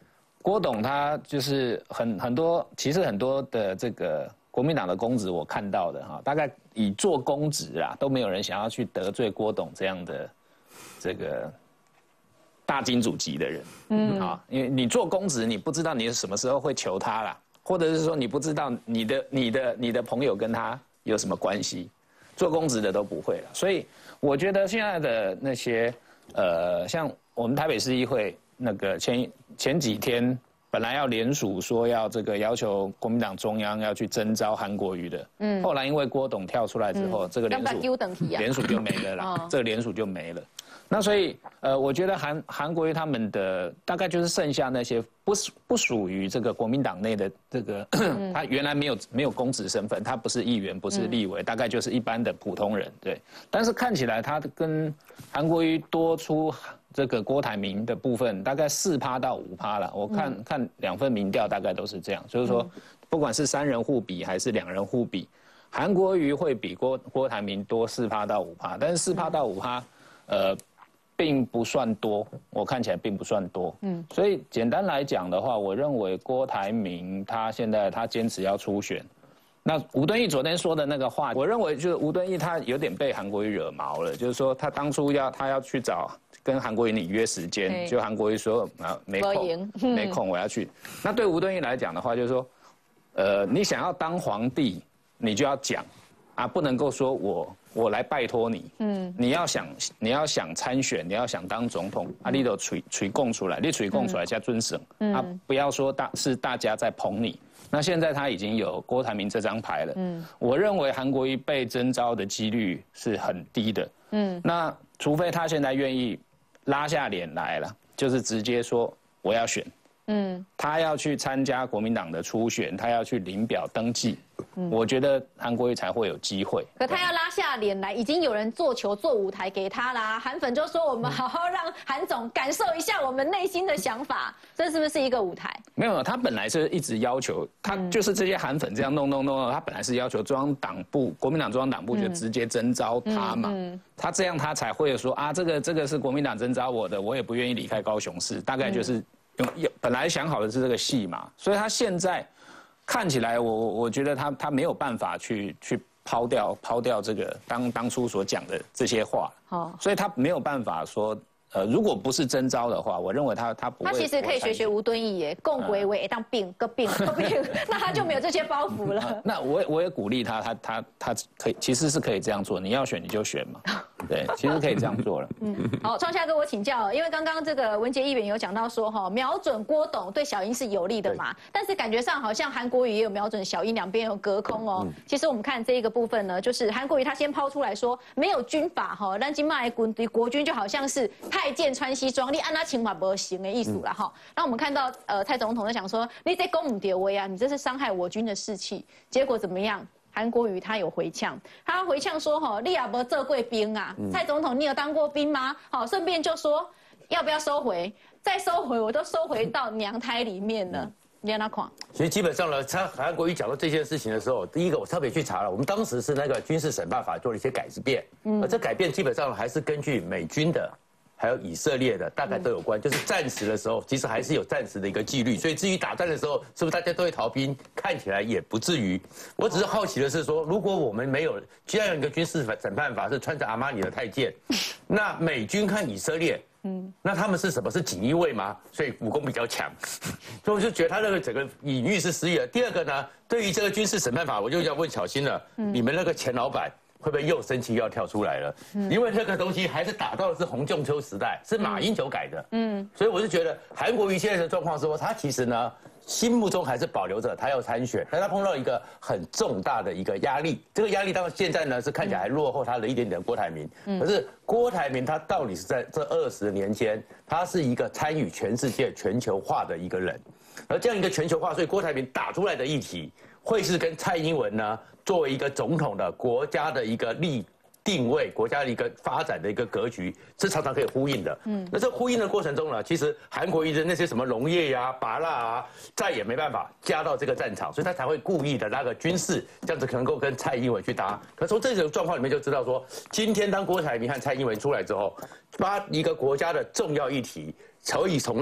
郭董他就是很很多，其实很多的这个国民党的公职我看到的哈，大概以做公职啊，都没有人想要去得罪郭董这样的这个大金主级的人，嗯啊，因为你做公职，你不知道你什么时候会求他啦，或者是说你不知道你的你的你的朋友跟他有什么关系，做公职的都不会了，所以我觉得现在的那些呃，像我们台北市议会那个前前几天本来要联署说要这个要求国民党中央要去征召韩国瑜的，嗯，后来因为郭董跳出来之后，嗯、这个联署联署就没了啦，哦、这个联署就没了。那所以，呃，我觉得韩韩国瑜他们的大概就是剩下那些不不属于这个国民党内的这个，嗯、他原来没有没有公职身份，他不是议员，不是立委，嗯、大概就是一般的普通人，对。但是看起来他跟韩国瑜多出这个郭台铭的部分，大概四趴到五趴了。我看、嗯、看两份民调大概都是这样，就是说，不管是三人互比还是两人互比，韩国瑜会比郭郭台铭多四趴到五趴，但是四趴到五趴，呃。并不算多，我看起来并不算多。嗯，所以简单来讲的话，我认为郭台铭他现在他坚持要初选。那吴敦义昨天说的那个话，我认为就是吴敦义他有点被韩国瑜惹毛了，就是说他当初要他要去找跟韩国瑜你约时间，就韩国瑜说啊没空，没空我要去。那对吴敦义来讲的话，就是说，呃，你想要当皇帝，你就要讲，啊，不能够说我。我来拜托你，嗯，你要想你要想参选，你要想当总统，啊，你都吹吹供出来，你吹供出来加尊省，嗯、啊，不要说大是大家在捧你。那现在他已经有郭台铭这张牌了，嗯，我认为韩国瑜被征召的几率是很低的，嗯，那除非他现在愿意拉下脸来了，就是直接说我要选，嗯，他要去参加国民党的初选，他要去领表登记。嗯、我觉得韩国瑜才会有机会。 可他要拉下脸来，已经有人做球做舞台给他啦。韩粉就说我们好好让韩总感受一下我们内心的想法，这是不是一个舞台？ 没有，他本来是一直要求，他就是这些韩粉这样弄弄弄，他本来是要求中央党部、国民党中央党部就直接征召他嘛，嗯嗯、他这样他才会说啊，这个这个是国民党征召我的，我也不愿意离开高雄市，大概就是用本来想好的是这个戏嘛，所以他现在。看起来我，我我觉得他他没有办法去去抛掉抛掉这个当当初所讲的这些话，哦，所以他没有办法说，呃，如果不是征召的话，我认为他他不会。 他其实可以学学吴敦义耶，共轨为当病个病个病，那他就没有这些包袱了。 那我也我也鼓励他，他他他可以其实是可以这样做，你要选你就选嘛。对，其实可以这样做了。嗯， 好，创夏跟我请教，因为刚刚这个文杰议员有讲到说，哈，瞄准郭董对小英是有利的嘛，但是感觉上好像韩国瑜也有瞄准小英，两边有隔空哦。嗯、其实我们看这一个部分呢，就是韩国瑜他先抛出来说，没有军法哈，但今麦国国军就好像是太监穿西装，你按他情法不行的艺术了哈。那、嗯、我们看到呃蔡总统在讲说，你在攻唔跌威啊，你这是伤害我军的士气，结果怎么样？韩国瑜他有回呛，他回呛说：“哈，你也没做过兵啊，嗯、蔡总统，你有当过兵吗？好，顺便就说要不要收回？再收回，我都收回到娘胎里面了。”你让他看。 其实基本上呢，他韩国瑜讲到这件事情的时候，第一个我特别去查了，我们当时是那个军事审判法做了一些改变，嗯，而这改变基本上还是根据美军的。还有以色列的大概都有关，就是战时的时候，其实还是有战时的一个纪律，所以至于打战的时候，是不是大家都会逃兵？看起来也不至于。我只是好奇的是说，如果我们没有这样一个军事审判法，是穿着阿玛尼的太监，那美军和以色列，嗯，那他们是什么？是锦衣卫吗？所以武功比较强，所以我就觉得他那个整个隐喻是失忆了。第二个呢，对于这个军事审判法，我就要问小新了，嗯、你们那个前老板。会不会又生气又要跳出来了？嗯、因为这个东西还是打到的是洪仲丘时代，是马英九改的。嗯，所以我就觉得韩国瑜现在的状况是说，他其实呢心目中还是保留着他要参选，但他碰到一个很重大的一个压力。这个压力到现在呢是看起来还落后他的一点点郭台铭。嗯、可是郭台铭他到底是在这二十年间，他是一个参与全世界全球化的一个人，而这样一个全球化，所以郭台铭打出来的议题会是跟蔡英文呢？作为一个总统的国家的一个立定位，国家的一个发展的一个格局，是常常可以呼应的。嗯，那这呼应的过程中呢，其实韩国瑜的那些什么农业呀、拔蜡啊，再也没办法加到这个战场，所以他才会故意的那个军事，这样子能够跟蔡英文去搭。可从这种状况里面就知道说，今天当郭台铭和蔡英文出来之后，把一个国家的重要议题。可以从那个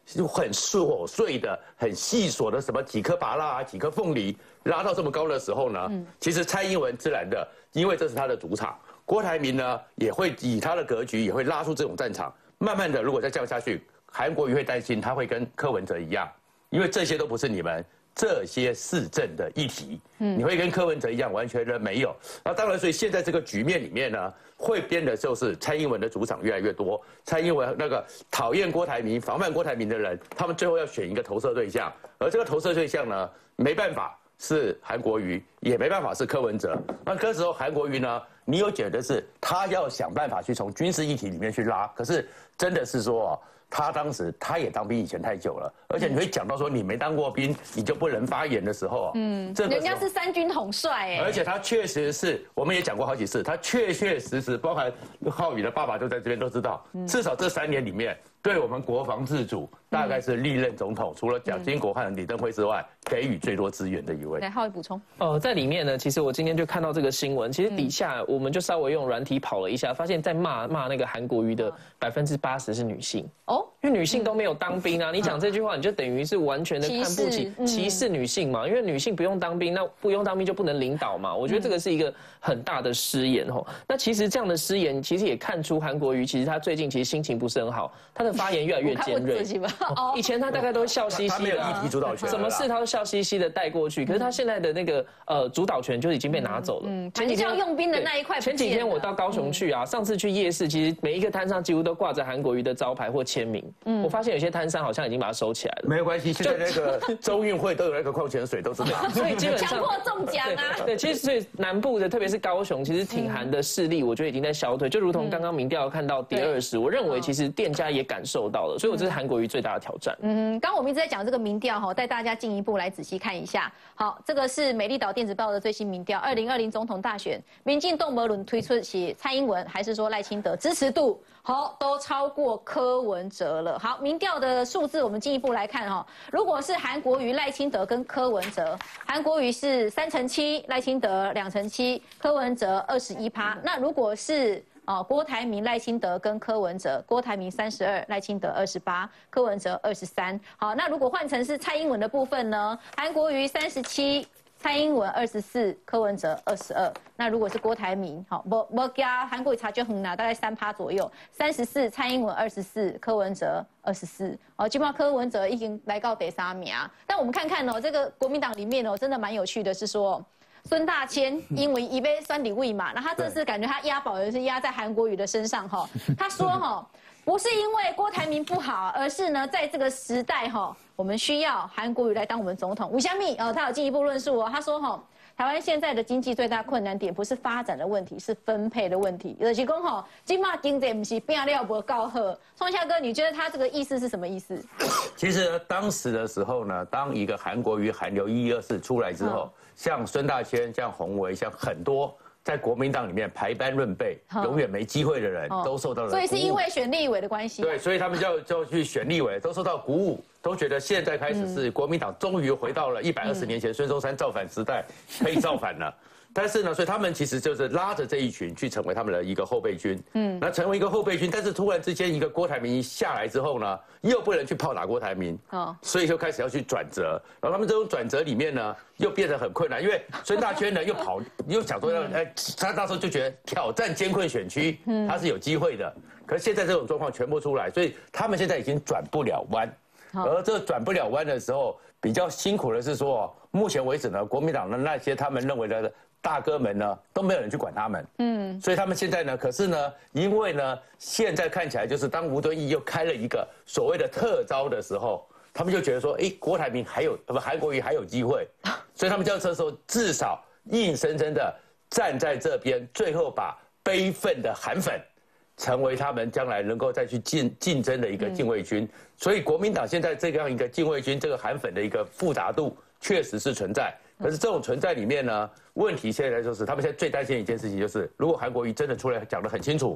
很琐碎的、很细琐的什么几颗芭乐啊、几颗凤梨拉到这么高的时候呢，嗯、其实蔡英文自然的，因为这是他的主场，郭台铭呢也会以他的格局也会拉出这种战场。慢慢的，如果再这样下去，韩国瑜会担心他会跟柯文哲一样，因为这些都不是你们这些市政的议题，嗯，你会跟柯文哲一样完全的没有。那当然，所以现在这个局面里面呢，会变的就是蔡英文的主场越来越多，蔡英文那个讨厌郭台铭、防范郭台铭的人，他们最后要选一个投射对象，而这个投射对象呢，没办法是韩国瑜，也没办法是柯文哲。那这时候韩国瑜呢，你有觉得是他要想办法去从军事议题里面去拉，可是真的是说。他当时他也当兵以前太久了，而且你会讲到说你没当过兵，你就不能发言的时候啊，嗯， 人家是三军统帅哎， 而且他确实是，我们也讲过好几次，他确确实实，包含浩宇的爸爸就在这边都知道，至少这三年里面，对我们国防自主大概是历任总统，除了蒋经国和李登辉之外，给予最多资源的一位。 来，浩宇补充。 呃，在里面呢，其实我今天就看到这个新闻，其实底下我们就稍微用软体跑了一下，发现在骂骂那个韩国瑜的百分之八十是女性哦，因为女性都没有当兵啊，你讲这句话，你就等于是完全的看不起、歧视女性嘛，因为女性不用当兵，那不用当兵就不能领导嘛，我觉得这个是一个很大的失言吼。那其实这样的失言，其实也看出韩国瑜其实他最近其实心情不是很好，他的发言越来越尖锐。哦，以前他大概都笑嘻嘻的， 他没有议题主导权， 什么事他都笑嘻嘻的带过去，可是他现在的那个呃主导权就已经被拿走了。 嗯，前几天用兵的那一块， 前几天我到高雄去啊，上次去夜市，其实每一个摊上几乎都挂着韩国瑜的招牌或签名。嗯，我发现有些摊商好像已经把它收起来了。 没有关系，现在那个周运会都有那个矿泉水，都知道。 所以基本上强迫中奖啊。 对，其实所以南部的，特别是高雄，其实挺韩的势力，我觉得已经在消退，就如同刚刚民调看到跌二十，我认为其实店家也感受到了，所以我这是韩国瑜最大的挑战。 嗯，刚刚我们一直在讲这个民调哈，带大家进一步来仔细看一下。好，这个是美丽岛电子报的最新民调，二零二零总统大选，民进党无论推出是蔡英文还是说赖清德，支持度好都超过柯文哲了。好，民调的数字我们进一步来看哈，如果是韩国瑜、赖清德跟柯文哲，韩国瑜是三成七，赖清德两成七，柯文哲二十一趴。那如果是哦，郭台铭、赖清德跟柯文哲，郭台铭三十二，赖清德二十八，柯文哲二十三。好，那如果换成是蔡英文的部分呢？韩国瑜三十七，蔡英文二十四，柯文哲二十二。那如果是郭台铭，好，不不加韩国瑜差距很大，大概三趴左右，三十四，蔡英文二十四，柯文哲二十四。哦，基本上柯文哲已经来到第三名啊。但我们看看哦，这个国民党里面哦，真的蛮有趣的是说。孙大千因为一杯酸李味嘛，那他这次感觉他押宝也是押在韩国瑜的身上哈。他说哈，不是因为郭台铭不好，而是呢在这个时代哈，我们需要韩国瑜来当我们总统。吴香蜜呃，他有进一步论述哦，他说哈，台湾现在的经济最大困难点不是发展的问题，是分配的问题。就是讲哈，今嘛经济不是变料不够好。创夏哥，你觉得他这个意思是什么意思？ 其实当时的时候呢，当一个韩国瑜、韩流一一二四出来之后。嗯像孙大千、像洪为、像很多在国民党里面排班论辈、永远没机会的人，都受到了鼓舞。 所以是因为选立委的关系。 对，所以他们就就去选立委，都受到鼓舞，都觉得现在开始是国民党终于回到了一百二十年前孙中山造反时代，可以造反了。但是呢，所以他们其实就是拉着这一群去成为他们的一个后备军，嗯，那成为一个后备军，但是突然之间一个郭台铭一下来之后呢，又不能去炮打郭台铭，哦，所以就开始要去转折，然后他们这种转折里面呢，又变得很困难，因为孙大千呢又跑又想说要，哎，他那时候就觉得挑战艰困选区，嗯，他是有机会的，可是现在这种状况全部出来，所以他们现在已经转不了弯，而这转不了弯的时候，比较辛苦的是说，目前为止呢，国民党的那些他们认为的。大哥们呢都没有人去管他们，嗯，所以他们现在呢，可是呢，因为呢，现在看起来就是当吴敦义又开了一个所谓的特招的时候，他们就觉得说，哎，郭台铭还有不韩国瑜还有机会，所以他们就这时候至少硬生生的站在这边，最后把悲愤的韩粉成为他们将来能够再去竞竞争的一个禁卫军，所以国民党现在这样一个禁卫军，这个韩粉的一个复杂度确实是存在。可是这种存在里面呢，问题现在就是他们现在最担心的一件事情就是，如果韩国瑜真的出来讲得很清楚，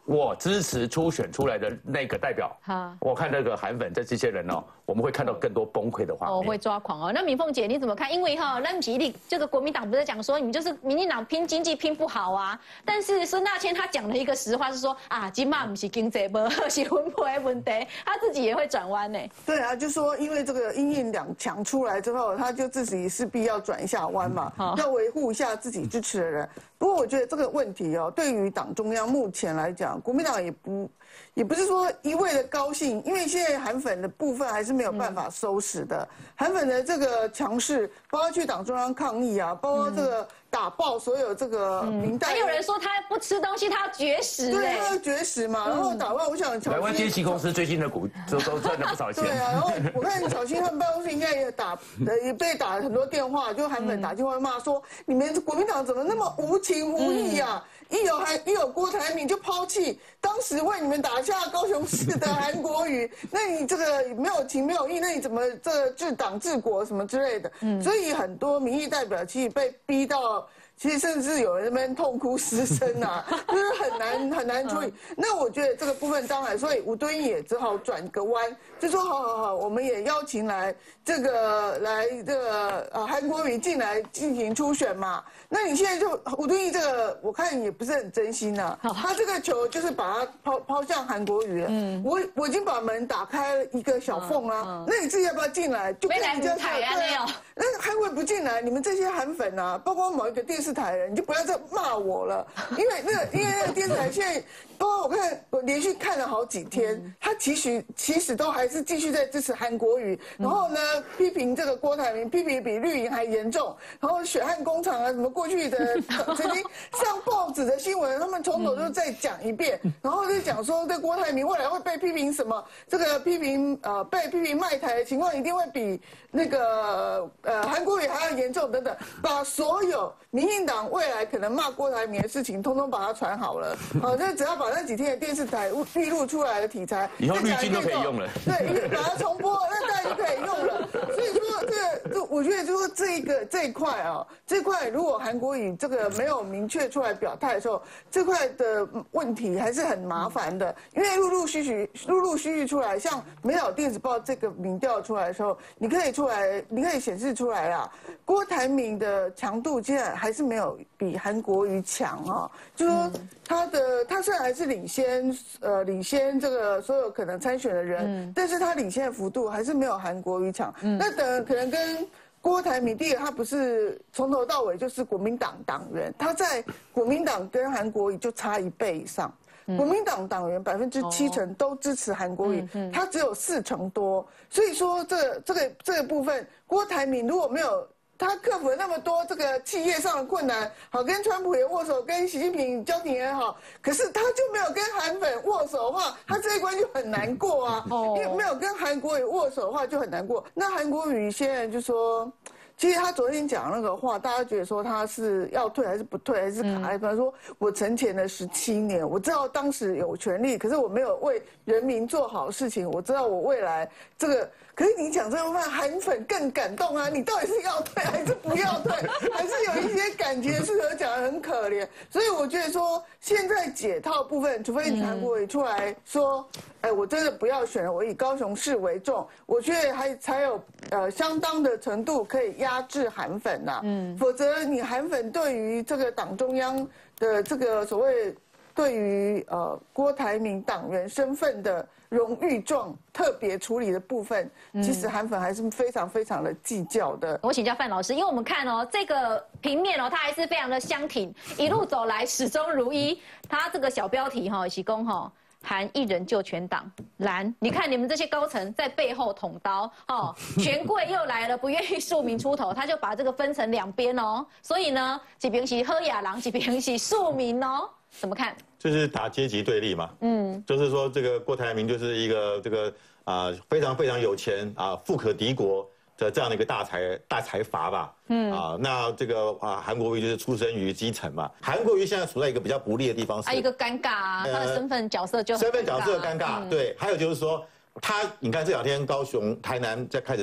我支持初选出来的那个代表，好，我看那个韩粉这这些人哦，我们会看到更多崩溃的画面。 哦，会抓狂哦。那敏凤姐你怎么看？因为哈，那吉利这个国民党不是讲说你们就是民进党拼经济拼不好啊？但是孙大千他讲了一个实话是说啊，今嘛不是经济不好，是分配的问题，他自己也会转弯呢。 对啊，就说因为这个因应两强出来之后，他就自己势必要转一下弯嘛，要维护一下自己支持的人。不过我觉得这个问题哦，对于党中央目前来讲，国民党也不也不是说一味的高兴，因为现在韩粉的部分还是没有办法收拾的。韩粉的这个强势，包括去党中央抗议啊，包括这个打爆所有这个名单。 还有人说他不吃东西，他要绝食。 对，他要绝食嘛。然后打爆，我想台湾电器公司最近的股都都赚了不少钱。 对啊，然后我看小新他们办公室应该也打也被打了很多电话，就韩粉打电话骂说，你们国民党怎么那么无情无义啊？一有韩一有郭台铭就抛弃当时为你们打下高雄市的韩国瑜，那你这个没有情没有义，那你怎么这个治党治国什么之类的？嗯，所以很多民意代表其实被逼到。其实甚至有人在那边痛哭失声啊，就是很难很难处理。那我觉得这个部分当然，所以吴敦义也只好转个弯，就说好好好，我们也邀请来这个来这个呃韩国瑜进来进行初选嘛。那你现在就吴敦义这个，我看也不是很真心啊。他这个球就是把它抛抛向韩国瑜了。嗯，我我已经把门打开了一个小缝啊，那你自己要不要进来？就跟人家说，对啊，那韩国瑜不进来，你们这些韩粉啊，包括某一个电视台人，你就不要再骂我了，因为那个因为那个电视台现在，包括我看我连续看了好几天，他其实其实都还是继续在支持韩国瑜，然后呢批评这个郭台铭，批评比绿营还严重，然后血汗工厂啊什么过去的曾经上报纸的新闻，他们从头都再讲一遍，然后就讲说这郭台铭未来会被批评什么，这个批评呃被批评卖台的情况一定会比那个呃韩国瑜还要严重等等，把所有民进党未来可能骂郭台铭的事情，通通把它传好了。好，那只要把那几天的电视台披露出来的题材， 以后滤镜都可以用了。 对，把它重播，那大家就可以用了。所以说，这个，我觉得就是这一个这一块啊，这块如果韩国瑜这个没有明确出来表态的时候，这块的问题还是很麻烦的，因为陆陆续续、陆陆续续出来，像《美岛电子报》这个民调出来的时候，你可以出来，你可以显示出来啦，郭台铭的强度竟然还是没有比韩国瑜强啊，就说他的他虽然还是领先，呃，领先这个所有可能参选的人，嗯、但是他领先的幅度还是没有韩国瑜强。嗯、那等可能跟郭台铭，第一个他不是从头到尾就是国民党党员，他在国民党跟韩国瑜就差一倍以上。嗯、国民党党员百分之七成都支持韩国瑜，哦嗯嗯、他只有四成多，所以说这这个这个部分，郭台铭如果没有。他克服了那么多这个企业上的困难，好跟川普也握手，跟习近平交情也好，可是他就没有跟韩粉握手的话，他这一关就很难过啊。哦，因为没有跟韩国瑜握手的话就很难过。那韩国瑜现在就说，其实他昨天讲那个话，大家觉得说他是要退还是不退，还是卡在？他说我沉潜了十七年，我知道当时有权利，可是我没有为人民做好事情，我知道我未来这个。可是你讲这个话，韩粉更感动啊！你到底是要退还是不要退？还是有一些感觉适合讲得很可怜。所以我觉得说，现在解套部分，除非你韩国瑜出来说，哎，我真的不要选了，我以高雄市为重，我觉得还才有呃相当的程度可以压制韩粉呐、啊。嗯，否则你韩粉对于这个党中央的这个所谓对于呃郭台铭党员身份的。荣誉状特别处理的部分，其实韩粉还是非常非常的计较的。 我请教范老师，因为我们看哦，这个平面哦，它还是非常的相挺，一路走来始终如一。它这个小标题哈，喜公哈。韩一人救全党，蓝，你看你们这些高层在背后捅刀，哦，权贵又来了，不愿意庶民出头，他就把这个分成两边哦。所以呢，一边是喝雅郎，一边是庶民哦，怎么看？ 就是打阶级对立嘛，嗯，就是说这个郭台铭就是一个这个啊、呃、非常非常有钱啊富可敌国的这样的一个大财大财阀吧，嗯啊那这个啊韩国瑜就是出生于基层嘛，韩国瑜现在处在一个比较不利的地方是啊一个尴尬啊，他的身份角色就很身份角色尴尬，嗯、对，还有就是说他你看这两天高雄台南在开始在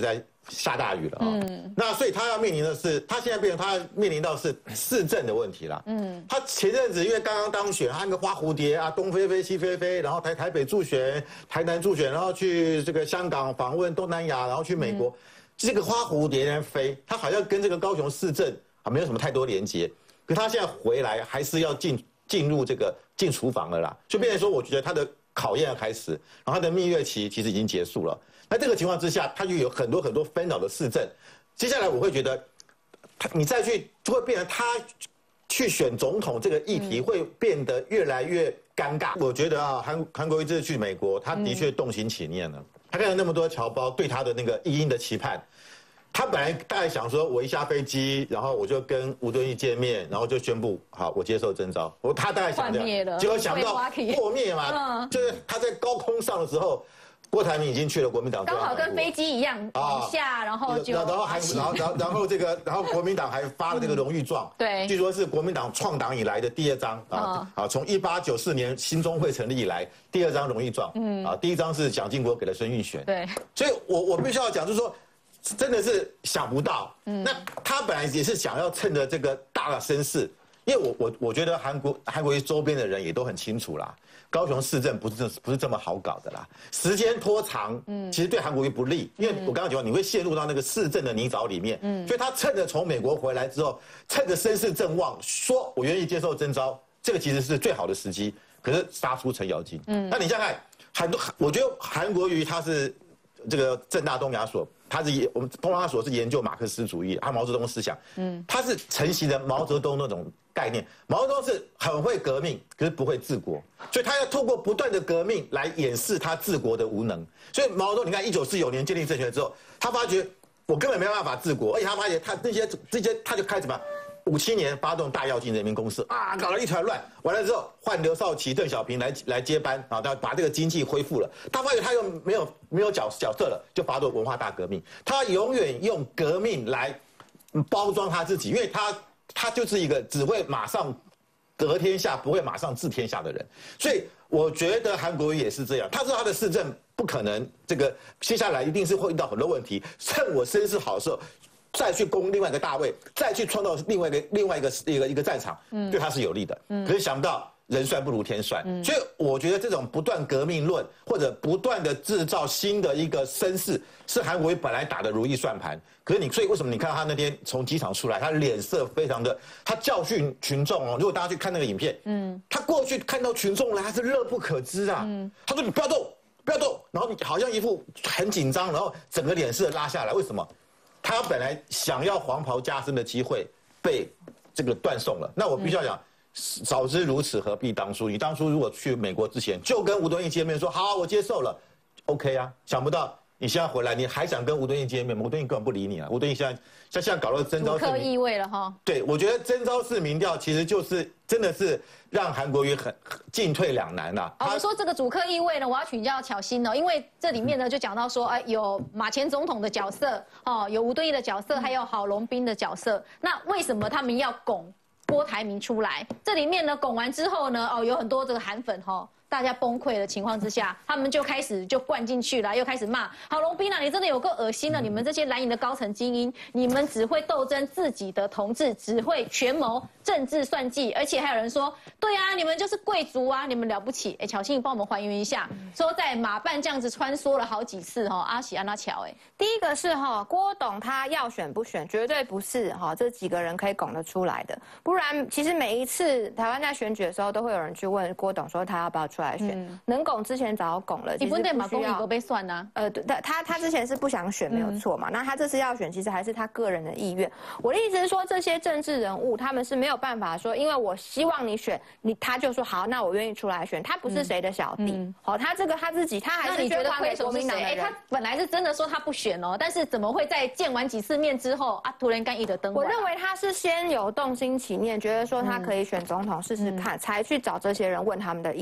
下大雨了啊。嗯，那所以他要面临的是，他现在变成他面临到是市政的问题了。嗯，他前阵子因为刚刚当选，他那个花蝴蝶啊，东飞飞西飞飞，然后台台北助选，台南助选，然后去这个香港访问东南亚，然后去美国，这个花蝴蝶在飞，他好像跟这个高雄市政啊没有什么太多连接，可他现在回来还是要进进入这个进厨房了啦，就变成说，我觉得他的考验要开始，然后他的蜜月期其实已经结束了。那这个情况之下，他就有很多很多纷扰的市政。接下来我会觉得，他你再去就会变成他去选总统这个议题会变得越来越尴尬。我觉得啊，韩韩国瑜这次去美国，他的确动心起念了。他看到那么多侨胞对他的那个一音的期盼，他本来大概想说，我一下飞机，然后我就跟吴敦义见面，然后就宣布好，我接受征召。我他大概想这样，结果想不到破灭嘛，就是他在高空上的时候。郭台铭已经去了国民党， 刚好跟飞机一样往下，然后就然后还然后然后然后这个然后国民党还发了这个荣誉状， 对， 据说是国民党创党以来的第二张啊啊，从一八九四年兴中会成立以来第二张荣誉状，嗯啊，第一张是蒋经国给了孙运璇， 对， 所以我我必须要讲，就是说真的是想不到，嗯，那他本来也是想要趁着这个大的声势，因为我我我觉得韩国韩国周边的人也都很清楚啦。高雄市政不是这不是这么好搞的啦，时间拖长，嗯，其实对韩国瑜不利，因为我刚刚讲，你会陷入到那个市政的泥沼里面，嗯，所以他趁着从美国回来之后，趁着声势正旺，说我愿意接受征召，这个其实是最好的时机，可是杀出程咬金，嗯，那你想想看，很多我觉得韩国瑜他是这个政大东亚所，他是我们东亚所是研究马克思主义，他毛泽东思想，嗯，他是承袭的毛泽东那种。概念，毛泽东是很会革命，可是不会治国，所以他要透过不断的革命来掩饰他治国的无能。所以毛泽东，你看一九四九年建立政权之后，他发觉我根本没办法治国，而且他发觉他这些这些他就开始什么，五七年发动大跃进人民公社啊，搞了一团乱，完了之后换刘少奇、邓小平来来接班啊，他把这个经济恢复了。他发觉他又没有没有角角色了，就发动文化大革命。他永远用革命来包装他自己，因为他。他就是一个只会马上得天下，不会马上治天下的人，所以我觉得韩国瑜也是这样。他知道他的市政不可能，这个接下来一定是会遇到很多问题。趁我声势好的时候，再去攻另外一个大位，再去创造另外一个另外一个一个一个战场，嗯，对他是有利的。嗯，可是想不到人算不如天算，嗯，所以我觉得这种不断革命论或者不断的制造新的一个声势，是韩国瑜本来打的如意算盘。可是你，所以为什么你看他那天从机场出来，他脸色非常的，他教训群众哦。如果大家去看那个影片，嗯，他过去看到群众来，他是乐不可支啊。嗯，他说你不要动，不要动，然后你好像一副很紧张，然后整个脸色拉下来。为什么？他本来想要黄袍加身的机会被这个断送了。那我必须要讲，早知如此，何必当初？你当初如果去美国之前，就跟吴敦义见面说好，我接受了 ，OK 啊，想不到。你现在回来，你还想跟吴敦义见面吗？吴敦义根本不理你啊！吴敦义现在像现在搞到征召， 主客意味了哈。 对，我觉得征召式民调其实就是真的是让韩国瑜很进退两难呐、 啊。我说这个主客意味呢，我要请教巧芯哦，因为这里面呢就讲到说，哎，有马前总统的角色哦，有吴敦义的角色，还有郝龙斌的角色。那为什么他们要拱郭台铭出来？这里面呢拱完之后呢，哦，有很多这个韩粉哈、哦。大家崩溃的情况之下，他们就开始就灌进去了，又开始骂郝龙斌啊，你真的有够恶心的！你们这些蓝营的高层精英，你们只会斗争自己的同志，只会权谋政治算计，而且还有人说，对啊，你们就是贵族啊，你们了不起！哎，巧芯，你帮我们还原一下，说在马办这样子穿梭了好几次哈，阿喜安拉乔，哎， 第一个是哈郭董他要选不选，绝对不是哈这几个人可以拱得出来的，不然其实每一次台湾在选举的时候，都会有人去问郭董说他要不要出来选，嗯、能拱之前早拱了， 你不对马公义都被算呐、啊？ 呃，对，他他之前是不想选没有错嘛，嗯、那他这次要选，其实还是他个人的意愿。我的意思是说，这些政治人物他们是没有办法说，因为我希望你选你，他就说好，那我愿意出来选。他不是谁的小弟，嗯、好，他这个他自己，他还是觉得亏国民党的人。他本来是真的说他不选哦，但是怎么会在见完几次面之后啊，突然干一的登？ 我认为他是先有动心起念，觉得说他可以选总统试试看，嗯、才去找这些人问他们的意见。嗯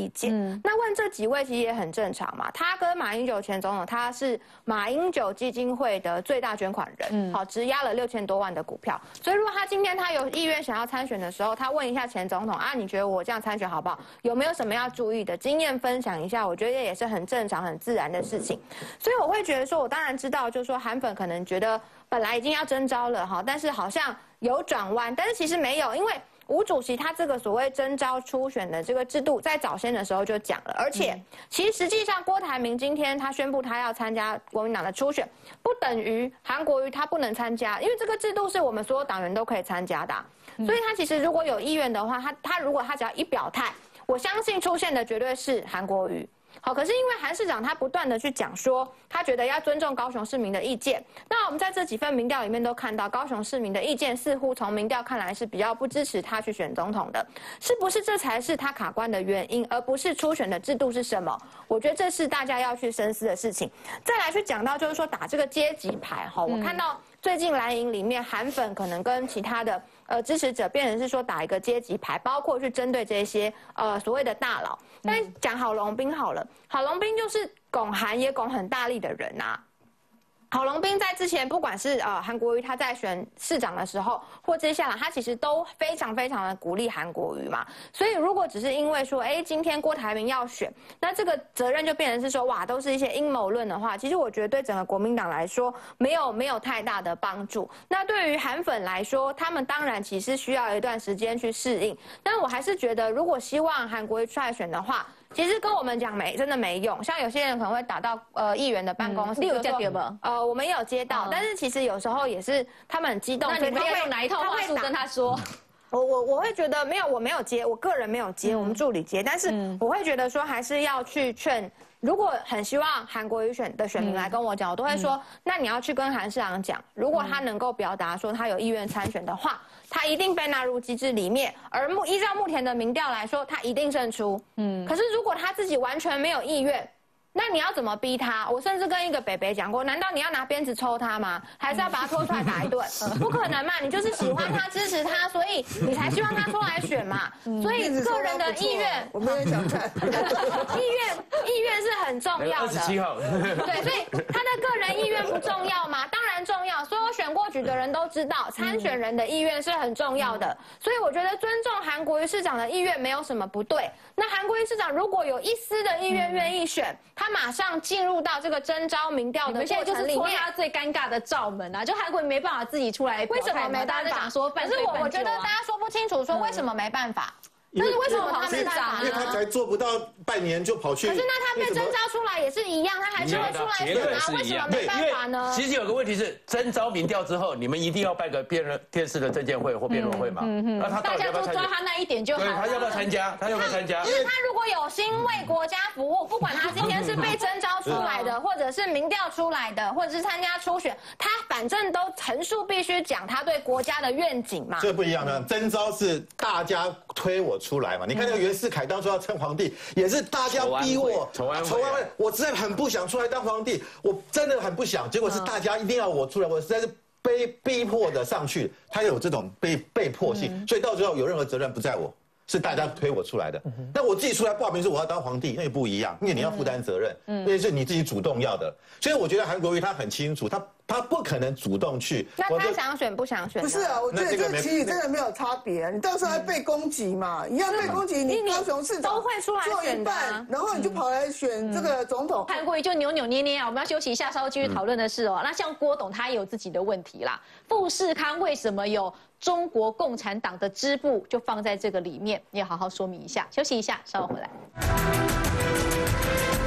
嗯，那问这几位其实也很正常嘛。他跟马英九前总统，他是马英九基金会的最大捐款人，嗯，好，质押了六千多万的股票。所以如果他今天他有意愿想要参选的时候，他问一下前总统啊，你觉得我这样参选好不好？有没有什么要注意的？经验分享一下，我觉得也是很正常、很自然的事情。所以我会觉得说，我当然知道，就是说韩粉可能觉得本来已经要征召了哈，但是好像有转弯，但是其实没有，因为吴主席他这个所谓征召初选的这个制度，在早先的时候就讲了，而且其实实际上郭台铭今天他宣布他要参加国民党的初选，不等于韩国瑜他不能参加，因为这个制度是我们所有党员都可以参加的，所以他其实如果有意愿的话，他他如果他只要一表态，我相信出现的绝对是韩国瑜。好，可是因为韩市长他不断的去讲说，他觉得要尊重高雄市民的意见。那我们在这几份民调里面都看到，高雄市民的意见似乎从民调看来是比较不支持他去选总统的，是不是这才是他卡关的原因，而不是初选的制度是什么？我觉得这是大家要去深思的事情。再来去讲到就是说打这个阶级牌，哈，我看到最近蓝营里面韩粉可能跟其他的呃支持者变成是说打一个阶级牌，包括去针对这些呃所谓的大佬。但讲郝龙斌好了，郝龙斌就是拱韩也拱很大力的人啊。郝龙斌在之前不管是呃韩国瑜他在选市长的时候，或接下来他其实都非常非常的鼓励韩国瑜嘛。所以如果只是因为说，哎，今天郭台铭要选，那这个责任就变成是说，哇，都是一些阴谋论的话，其实我觉得对整个国民党来说没有没有太大的帮助。那对于韩粉来说，他们当然其实需要一段时间去适应，但我还是觉得，如果希望韩国瑜出来选的话，其实跟我们讲没真的没用，像有些人可能会打到呃议员的办公室， 你有接到吗？ 呃，我们也有接到，但是其实有时候也是他们很激动， 那你们要用哪一套话术跟他说？ 我我我会觉得没有，我没有接，我个人没有接，我们助理接，但是我会觉得说还是要去劝。如果很希望韩国瑜选的选民来跟我讲，我都会说，那你要去跟韩市长讲，如果他能够表达说他有意愿参选的话，他一定被纳入机制里面，而目依照目前的民调来说，他一定胜出。嗯，可是如果他自己完全没有意愿，那你要怎么逼他？我甚至跟一个北北讲过，难道你要拿鞭子抽他吗？还是要把他拖出来打一顿？不可能嘛！你就是喜欢他、支持他，所以你才希望他出来选嘛。所以个人的意愿， 我们也想看。 意愿意愿是很重要的。 二十七号。 对，所以他的个人意愿不重要吗？当然重要。所有选过举的人都知道，参选人的意愿是很重要的。所以我觉得尊重韩国瑜市长的意愿没有什么不对。那韩国瑜市长如果有一丝的意愿愿意选，他马上进入到这个征召民调的过程里面， 就是戳他最尴尬的罩门啊！就韩国瑜没办法自己出来， 为什么没办法？ 说， 可是我我觉得大家说不清楚，说为什么没办法？但是为什么他没办法？ 因为他才做不到半年就跑去。 可是那他被征召出来也是一样，他还是会出来选啊？为什么没办法呢？ 其实有个问题是，征召民调之后，你们一定要办个辩论电视的证监会或辩论会嘛？那他大家都抓他那一点就好。 对，他要不要参加？他要不要参加？ 因为他如果有心为国家服务，不管他今天是被征召出来的，或者是民调出来的，或者是参加初选，他反正都陈述必须讲他对国家的愿景嘛。 这不一样的，征召是大家推我出来嘛？你看那个袁世凯当初要称皇帝，也是大家逼我， 筹安筹安会，我实在很不想出来当皇帝，我真的很不想，结果是大家一定要我出来，我实在是被逼迫的上去，他有这种被被迫性，所以到最后有任何责任不在我。是大家推我出来的，但我自己出来报名说我要当皇帝，那也不一样，因为你要负担责任，因为是你自己主动要的。所以我觉得韩国瑜他很清楚，他他不可能主动去。 那他想选不想选？ 不是啊，我觉得这个其实真的没有差别。你到时候还被攻击嘛，一样被攻击，你高雄市长都会出来做一半，然后你就跑来选这个总统。 韩国瑜就扭扭捏捏啊，我们要休息一下，稍后继续讨论的是哦。那像郭董他也有自己的问题啦，富士康为什么有中国共产党的支部就放在这个里面，你要好好说明一下。休息一下，稍后回来。